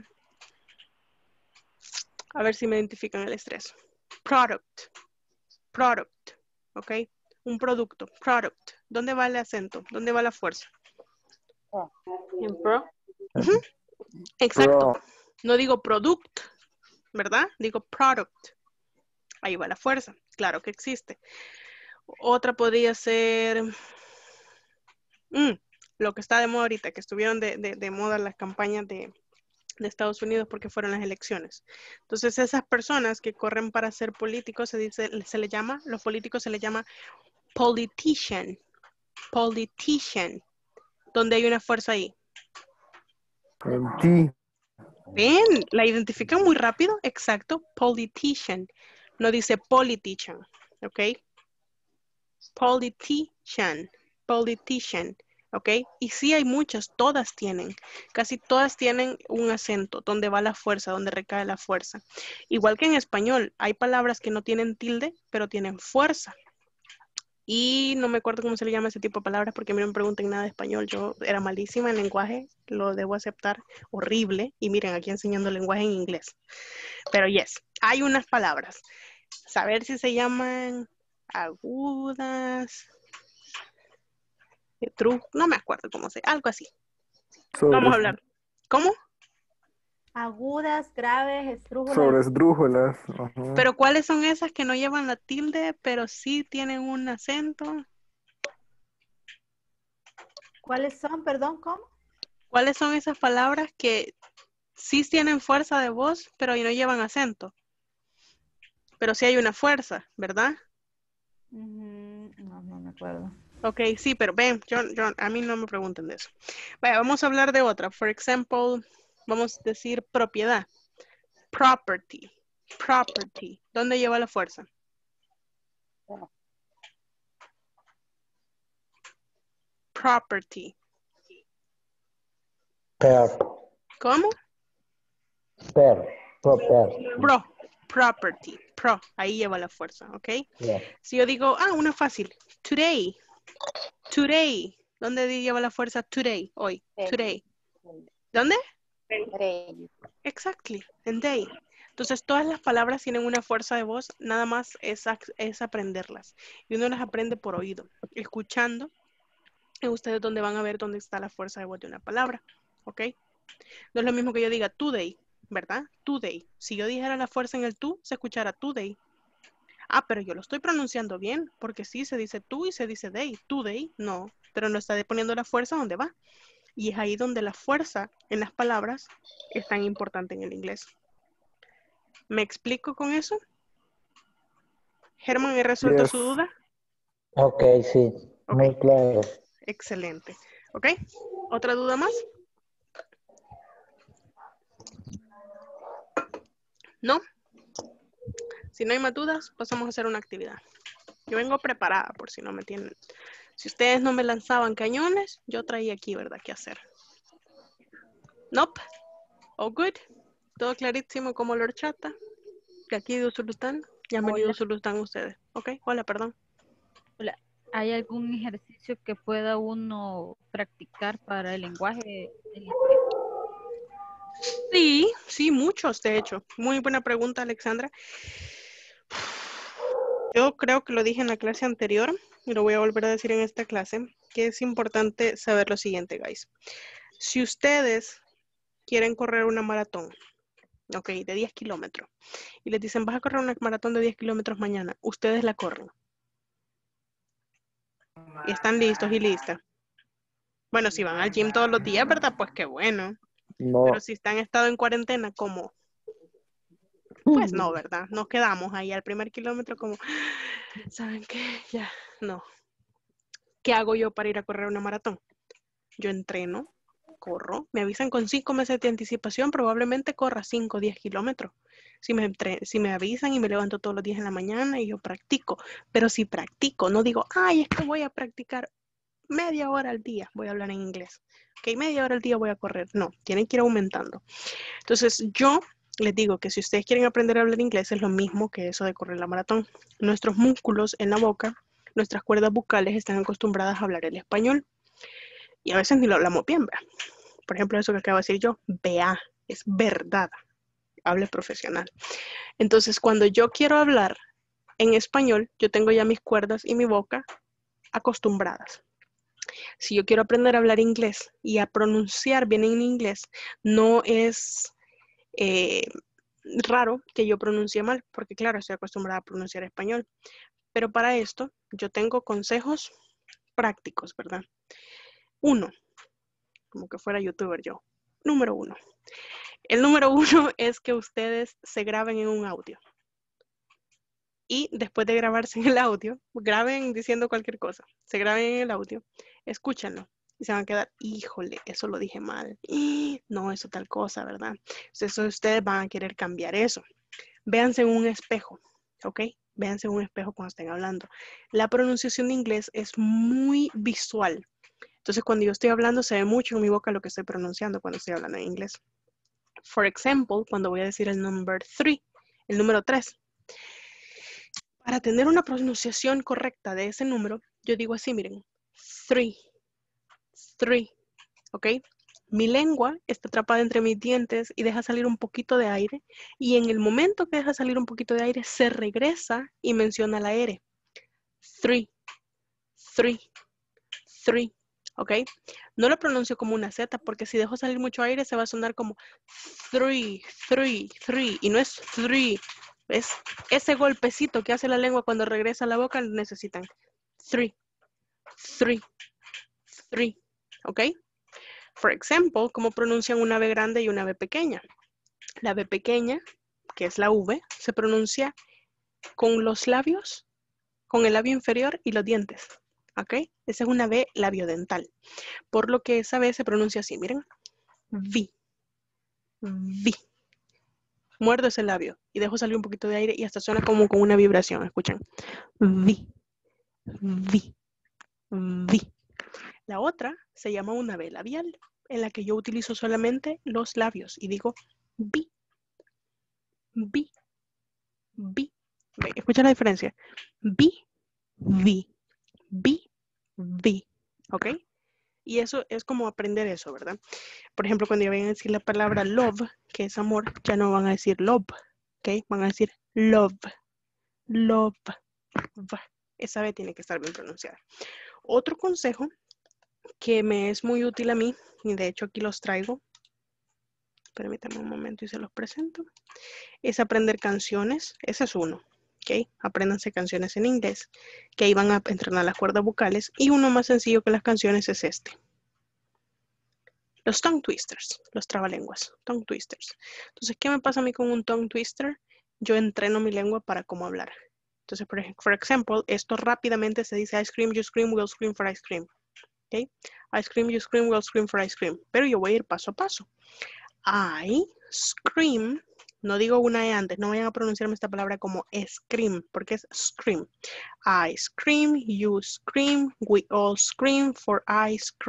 a ver si me identifican el estrés. Product, product, ok, un producto, product. ¿Dónde va el acento? ¿Dónde va la fuerza? En pro. Ujú. Exacto. Pro. No digo product, ¿verdad? Digo product. Ahí va la fuerza. Claro que existe. Otra podría ser lo que está de moda ahorita, que estuvieron de moda las campañas de Estados Unidos porque fueron las elecciones. Entonces, esas personas que corren para ser políticos, se le llama, los políticos se les llama politician. Politician. Donde hay una fuerza ahí. En T. Ven, la identifican muy rápido. Exacto, politician. No dice politician, ¿ok? Politician, politician, ¿ok? Y sí hay muchas, todas tienen, casi todas tienen un acento, donde va la fuerza, donde recae la fuerza. Igual que en español, hay palabras que no tienen tilde, pero tienen fuerza. Y no me acuerdo cómo se le llama ese tipo de palabras porque a mí no me pregunten nada de español. Yo era malísima en lenguaje, lo debo aceptar, horrible. Y miren, aquí enseñando lenguaje en inglés. Pero yes, hay unas palabras. Saber si se llaman agudas, no me acuerdo cómo se, algo así. Vamos a hablar. ¿Cómo? Agudas, graves, esdrújulas. Sobre esdrújulas. Ajá. Pero ¿cuáles son esas que no llevan la tilde, pero sí tienen un acento? ¿Cuáles son? Perdón, ¿cómo? ¿Cuáles son esas palabras que sí tienen fuerza de voz, pero no llevan acento? Pero sí hay una fuerza, ¿verdad? No me acuerdo. Ok, sí, pero ven, a mí no me pregunten de eso. Vaya, vamos a hablar de otra. Por ejemplo, vamos a decir propiedad. Property. Property. ¿Dónde lleva la fuerza? Property. Per. ¿Cómo? Per. Property. Pro. Ahí lleva la fuerza, ¿ok? Yeah. Si yo digo, una fácil. Today. Today. ¿Dónde lleva la fuerza today? Hoy. Today. ¿Dónde? Day. Exactly. En day. Entonces, todas las palabras tienen una fuerza de voz, nada más es aprenderlas. Y uno las aprende por oído. Escuchando, ustedes donde van a ver dónde está la fuerza de voz de una palabra, ¿ok? No es lo mismo que yo diga today, ¿verdad? Today. Si yo dijera la fuerza en el tú, se escuchara today. Pero yo lo estoy pronunciando bien, porque sí se dice tú y se dice day. Today, no, pero no está poniendo la fuerza donde va. Y es ahí donde la fuerza en las palabras es tan importante en el inglés. ¿Me explico con eso? Germán, ¿he resuelto su duda? Ok, sí. Okay. Muy claro. Excelente. ¿Ok? ¿Otra duda más? ¿No? Si no hay más dudas, pasamos a hacer una actividad. Yo vengo preparada por si no me tienen. Si ustedes no me lanzaban cañones, yo traía aquí, ¿verdad? ¿Qué hacer? Nope. All good. Todo clarísimo como la horchata. De aquí de Usulután. Ya han venido a Hola. Usulután ustedes. Ok, hola, perdón. Hola. ¿Hay algún ejercicio que pueda uno practicar para el lenguaje en inglés? Sí, sí, muchos, de hecho. Muy buena pregunta, Alexandra. Yo creo que lo dije en la clase anterior y lo voy a volver a decir en esta clase, que es importante saber lo siguiente, guys. Si ustedes quieren correr una maratón, ok, de 10 kilómetros, y les dicen, vas a correr una maratón de 10 kilómetros mañana, ustedes la corren. Y están listos y listas. Bueno, si van al gym todos los días, ¿verdad? Pues qué bueno. No. Pero si están en estado en cuarentena, como, pues no, ¿verdad? Nos quedamos ahí al primer kilómetro como, ¿saben qué? Ya, no. ¿Qué hago yo para ir a correr una maratón? Yo entreno, corro, me avisan con 5 meses de anticipación, probablemente corra 5 o 10 kilómetros. Si me avisan y me levanto todos los días en la mañana y yo practico, pero si practico, no digo, ay, es que voy a practicar media hora al día, voy a hablar en inglés, ok, media hora al día voy a correr, no, tienen que ir aumentando. Entonces yo les digo que si ustedes quieren aprender a hablar inglés es lo mismo que eso de correr la maratón. Nuestros músculos en la boca, nuestras cuerdas bucales están acostumbradas a hablar el español y a veces ni lo hablamos bien, ¿verdad? Por ejemplo, eso que acabo de decir yo, vea, es verdad, hable profesional. Entonces, cuando yo quiero hablar en español, yo tengo ya mis cuerdas y mi boca acostumbradas. Si yo quiero aprender a hablar inglés y a pronunciar bien en inglés, no es raro que yo pronuncie mal, porque claro, estoy acostumbrada a pronunciar español. Pero para esto, yo tengo consejos prácticos, ¿verdad? 1, como que fuera youtuber yo. Número 1. El número 1 es que ustedes se graben en un audio. Y después de grabarse en el audio, graben diciendo cualquier cosa. Se graben en el audio, escúchenlo. Y se van a quedar, híjole, eso lo dije mal. No, eso tal cosa, ¿verdad? Entonces ustedes van a querer cambiar eso. Véanse en un espejo, ¿ok? Véanse en un espejo cuando estén hablando. La pronunciación de inglés es muy visual. Entonces cuando yo estoy hablando se ve mucho en mi boca lo que estoy pronunciando cuando estoy hablando en inglés. For example, cuando voy a decir el número 3. Para tener una pronunciación correcta de ese número, yo digo así, miren, 3, ¿ok? Mi lengua está atrapada entre mis dientes y deja salir un poquito de aire, y en el momento que deja salir un poquito de aire, se regresa y menciona la R. 3, ¿ok? No lo pronuncio como una Z, porque si dejo salir mucho aire, se va a sonar como 3, y no es 3. ¿Ves? Ese golpecito que hace la lengua cuando regresa a la boca necesitan 3, ¿ok? For example, ¿cómo pronuncian una V grande y una V pequeña? La V pequeña, que es la V, se pronuncia con los labios, con el labio inferior y los dientes, ¿ok? Esa es una V labiodental, por lo que esa V se pronuncia así, miren, V. Muerdo ese labio y dejo salir un poquito de aire y hasta suena como con una vibración, escuchen. V. La otra se llama una V labial, en la que yo utilizo solamente los labios y digo V. Escucha la diferencia. V. ¿Ok? Y eso es como aprender eso, ¿verdad? Por ejemplo, cuando ya vayan a decir la palabra love, que es amor, ya no van a decir love, ¿ok? Van a decir love. Esa V tiene que estar bien pronunciada. Otro consejo que me es muy útil a mí, y de hecho aquí los traigo, permítanme un momento y se los presento, es aprender canciones. Ese es uno, ¿ok? Apréndanse canciones en inglés, que ahí van a entrenar las cuerdas vocales, y uno más sencillo que las canciones es este. Los tongue twisters, los trabalenguas, tongue twisters. Entonces, ¿qué me pasa a mí con un tongue twister? Yo entreno mi lengua para cómo hablar. Entonces, por ejemplo, esto rápidamente se dice, I scream, you scream, we'll scream for ice cream. ¿Ok? I scream, you scream, we'll scream for ice cream. Pero yo voy a ir paso a paso. I scream, no digo una E antes, no vayan a pronunciarme esta palabra como scream, porque es scream. I scream, you scream, we all scream for ice cream.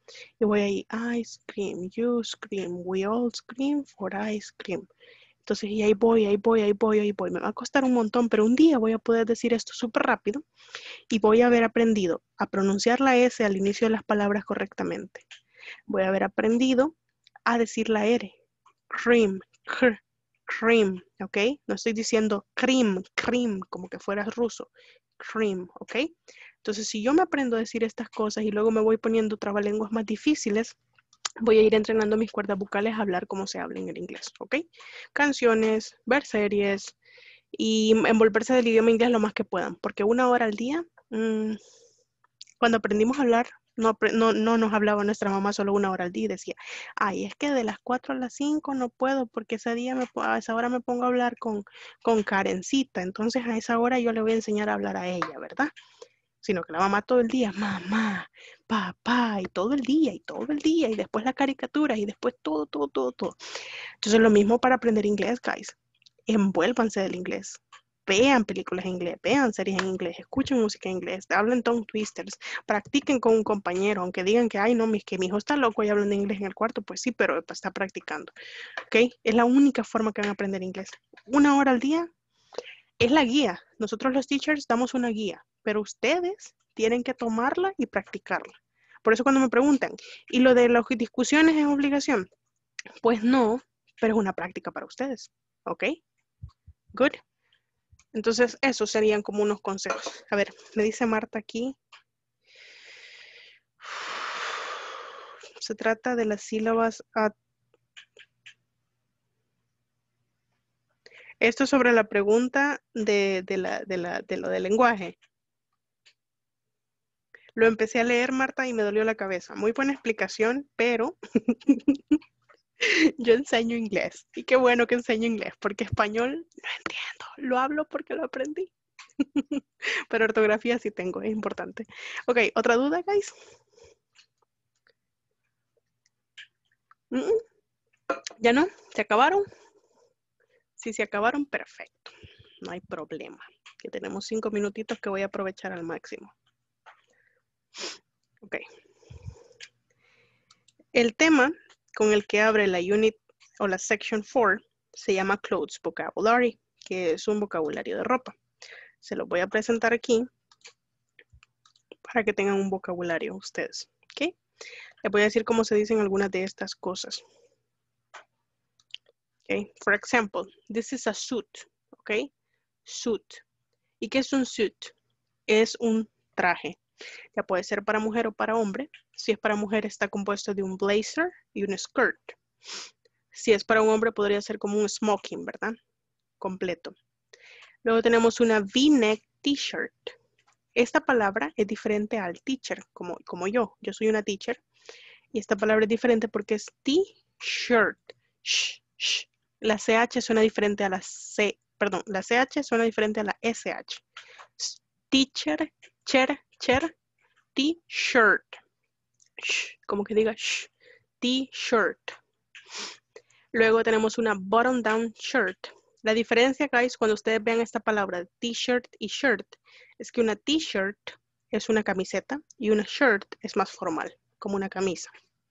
Y voy ahí, ice cream, you scream, we all scream for ice cream. Entonces, y ahí voy. Me va a costar un montón, pero un día voy a poder decir esto súper rápido y voy a haber aprendido a pronunciar la S al inicio de las palabras correctamente. Voy a haber aprendido a decir la R. Cream, cream, ¿ok? No estoy diciendo cream, como que fueras ruso. Cream, ¿ok? Entonces, si yo me aprendo a decir estas cosas y luego me voy poniendo trabalenguas más difíciles, voy a ir entrenando mis cuerdas vocales a hablar como se habla en el inglés, ¿ok? Canciones, ver series y envolverse del idioma inglés lo más que puedan, porque 1 hora al día, cuando aprendimos a hablar, no nos hablaba nuestra mamá solo 1 hora al día y decía, ay, es que de las 4 a las 5 no puedo porque a esa hora me pongo a hablar con Karencita, entonces a esa hora yo le voy a enseñar a hablar a ella, ¿verdad? Sino que la mamá todo el día, mamá, papá, y todo el día, y después la caricatura, y después todo. Entonces lo mismo para aprender inglés, guys. Envuélvanse del inglés. Vean películas en inglés, vean series en inglés, escuchen música en inglés, hablen tongue twisters, practiquen con un compañero, aunque digan que, ay, no, que mi hijo está loco y hablan de inglés en el cuarto, pues sí, pero está practicando, ¿ok? Es la única forma que van a aprender inglés. 1 hora al día es la guía. Nosotros los teachers damos una guía, pero ustedes tienen que tomarla y practicarla. Por eso cuando me preguntan, ¿y lo de las discusiones es obligación? Pues no, pero es una práctica para ustedes, ¿ok? Good. Entonces, esos serían como unos consejos. A ver, me dice Marta aquí. Se trata de las sílabas. Esto es sobre la pregunta de lo del lenguaje. Lo empecé a leer, Marta, y me dolió la cabeza. Muy buena explicación, pero yo enseño inglés. Y qué bueno que enseño inglés, porque español no entiendo. Lo hablo porque lo aprendí. Pero ortografía sí tengo, es importante. Ok, ¿otra duda, guys? ¿Ya no? ¿Se acabaron? Si se acabaron, perfecto. No hay problema. Que tenemos 5 minutitos que voy a aprovechar al máximo. Ok. El tema con el que abre la unit o la section 4 se llama Clothes Vocabulary, que es un vocabulario de ropa. Se los voy a presentar aquí para que tengan un vocabulario ustedes. ¿Ok? Les voy a decir cómo se dicen algunas de estas cosas. Okay. For example, this is a suit. Okay. Suit. ¿Y qué es un suit? Es un traje. Ya puede ser para mujer o para hombre. Si es para mujer está compuesto de un blazer y un skirt. Si es para un hombre podría ser como un smoking, ¿verdad? Completo. Luego tenemos una V-neck t-shirt. Esta palabra es diferente al teacher, como yo. Yo soy una teacher. Y esta palabra es diferente porque es t-shirt. La CH suena diferente a la C. Perdón, la CH suena diferente a la SH. Teacher, cher, t-shirt. Como que diga t-shirt. Luego tenemos una button-down shirt. La diferencia, guys, cuando ustedes vean esta palabra t-shirt y shirt, es que una t-shirt es una camiseta y una shirt es más formal, como una camisa.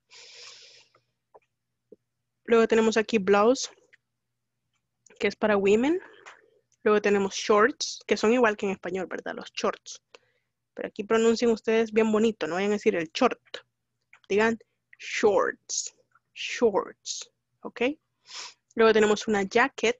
Luego tenemos aquí blouse, que es para women. Luego tenemos shorts, que son igual que en español, ¿verdad? Los shorts. Pero aquí pronuncien ustedes bien bonito, no vayan a decir el short. Digan shorts, shorts, ¿ok? Luego tenemos una jacket.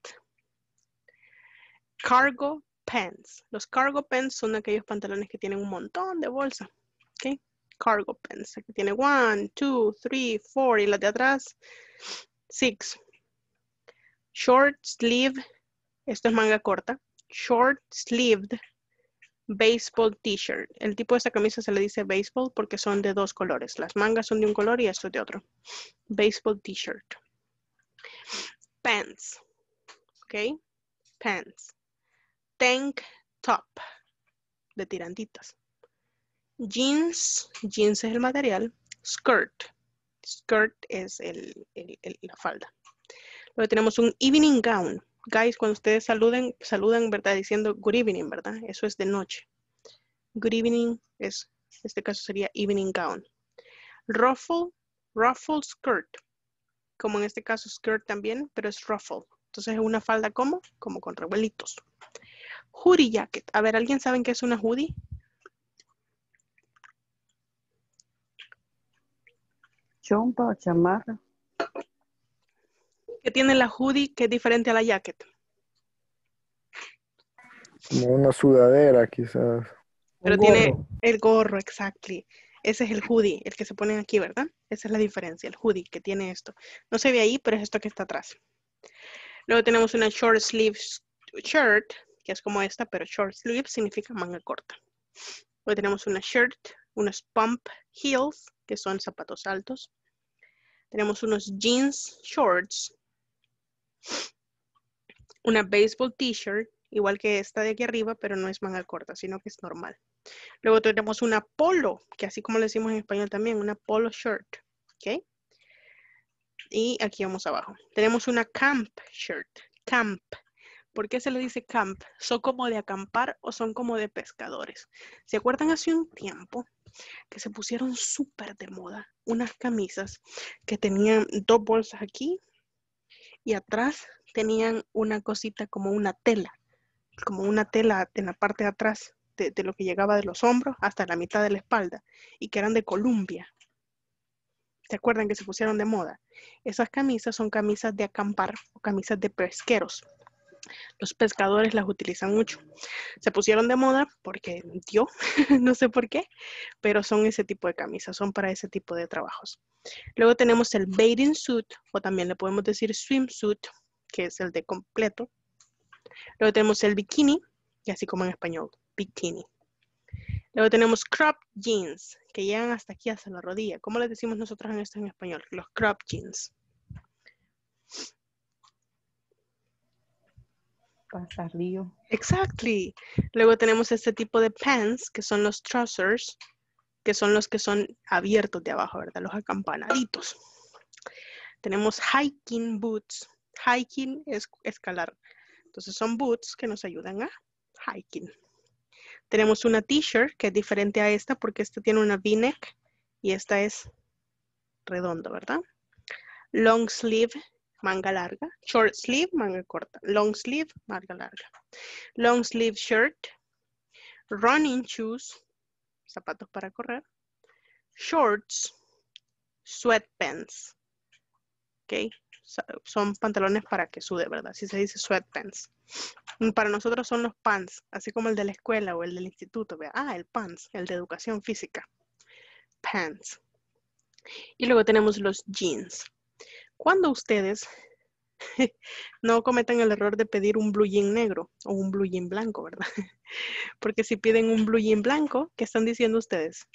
Cargo pants. Los cargo pants son aquellos pantalones que tienen un montón de bolsa, ¿ok? Cargo pants. Aquí tiene 1, 2, 3, 4 y las de atrás 6. Short sleeve. Esto es manga corta. Short sleeved baseball t-shirt. El tipo de esta camisa se le dice baseball porque son de 2 colores. Las mangas son de un color y esto es de otro. Baseball t-shirt. Pants. ¿Ok? Pants. Tank top. De tirantitas. Jeans. Jeans es el material. Skirt. Skirt es la falda. Luego tenemos un evening gown. Guys, cuando ustedes saludan, ¿verdad? Diciendo good evening, ¿verdad? Eso es de noche. Good evening es, en este caso sería evening gown. Ruffle skirt. Como en este caso skirt también, pero es ruffle. Entonces es una falda como con revuelitos. Hoodie jacket. A ver, ¿alguien sabe qué es una hoodie? Chompa o chamarra. ¿Qué tiene la hoodie que es diferente a la jacket? Como una sudadera, quizás. Pero tiene el gorro, exactly. Ese es el hoodie, el que se ponen aquí, ¿verdad? Esa es la diferencia, el hoodie que tiene esto. No se ve ahí, pero es esto que está atrás. Luego tenemos una short sleeve shirt, que es como esta, pero short sleeve significa manga corta. Luego tenemos una shirt, unos pump heels, que son zapatos altos. Tenemos unos jeans shorts, una baseball t-shirt, igual que esta de aquí arriba, pero no es manga corta, sino que es normal. Luego tenemos una polo, que así como le decimos en español también, una polo shirt, ¿ok? Y aquí vamos abajo. Tenemos una camp shirt, camp. ¿Por qué se le dice camp? ¿Son como de acampar o son como de pescadores? ¿Se acuerdan hace un tiempo que se pusieron súper de moda unas camisas que tenían dos bolsas aquí y atrás tenían una cosita como una tela en la parte de atrás de lo que llegaba de los hombros hasta la mitad de la espalda y que eran de Columbia? ¿Se acuerdan que se pusieron de moda? Esas camisas son camisas de acampar o camisas de pesqueros. Los pescadores las utilizan mucho. Se pusieron de moda porque yo, no sé por qué, pero son ese tipo de camisas, son para ese tipo de trabajos. Luego tenemos el bathing suit, o también le podemos decir swimsuit, que es el de completo. Luego tenemos el bikini, y así como en español, bikini. Luego tenemos crop jeans, que llegan hasta aquí, hasta la rodilla. ¿Cómo les decimos nosotros en esto en español? Los crop jeans. Pasarrío. Exactly. Luego tenemos este tipo de pants, que son los trousers, que son los que son abiertos de abajo, ¿verdad? Los acampanaditos. Tenemos hiking boots. Hiking es escalar. Entonces son boots que nos ayudan a hiking. Tenemos una t-shirt que es diferente a esta porque esta tiene una v-neck y esta es redondo, ¿verdad? Long sleeve, manga larga. Short sleeve, manga corta. Long sleeve, manga larga. Long sleeve shirt. Running shoes, zapatos para correr. Shorts, sweatpants. ¿Ok? Son pantalones para que sude, ¿verdad? Así se dice sweatpants. Para nosotros son los pants, así como el de la escuela o el del instituto. ¿Ve? Ah, el pants, el de educación física. Pants. Y luego tenemos los jeans. Cuando ustedes no cometan el error de pedir un blue jean negro o un blue jean blanco, ¿verdad? Porque si piden un blue jean blanco, ¿qué están diciendo ustedes?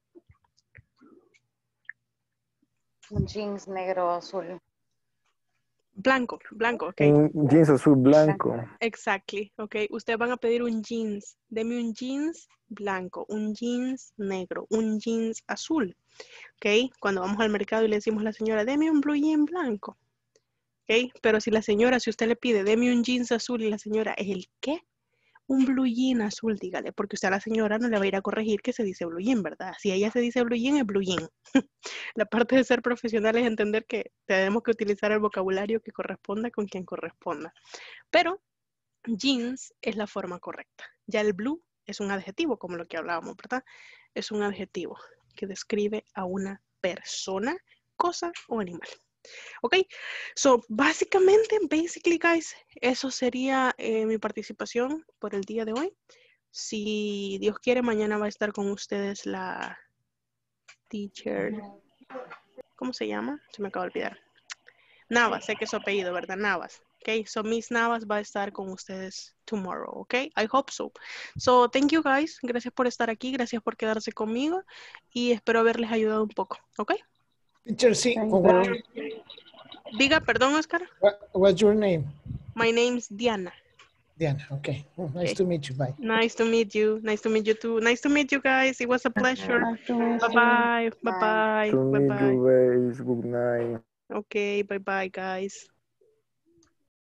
Un jeans negro o azul. Blanco, ok. Un jeans azul blanco. Exactly, ok. Ustedes van a pedir un jeans. Deme un jeans blanco, un jeans negro, un jeans azul. Ok. Cuando vamos al mercado y le decimos a la señora, deme un blue jean blanco. Ok. Pero si usted le pide, deme un jeans azul y la señora, ¿el qué? Un blue jean azul, dígale, porque usted a la señora no le va a ir a corregir que se dice blue jean, ¿verdad? Si ella se dice blue jean, es blue jean. La parte de ser profesional es entender que tenemos que utilizar el vocabulario que corresponda con quien corresponda. Pero jeans es la forma correcta. Ya el blue es un adjetivo, como lo que hablábamos, ¿verdad? Es un adjetivo que describe a una persona, cosa o animal. Ok, so basically guys, eso sería mi participación por el día de hoy. Si Dios quiere, mañana va a estar con ustedes la teacher, ¿cómo se llama? Se me acaba de olvidar. Navas, sé que es su apellido, ¿verdad? Navas. Ok, so Miss Navas va a estar con ustedes tomorrow, ok? I hope so. So, thank you guys. Gracias por estar aquí, gracias por quedarse conmigo y espero haberles ayudado un poco, ¿ok? Teacher, sí. Diga, perdón, Oscar. What's your name? My name's Diana. Diana, okay. Nice to meet you. Bye. Nice to meet you. Nice to meet you too. Nice to meet you guys. It was a pleasure. Bye-bye. Bye-bye. To meet Bye-bye. you guys. Good night. Okay, bye-bye, guys.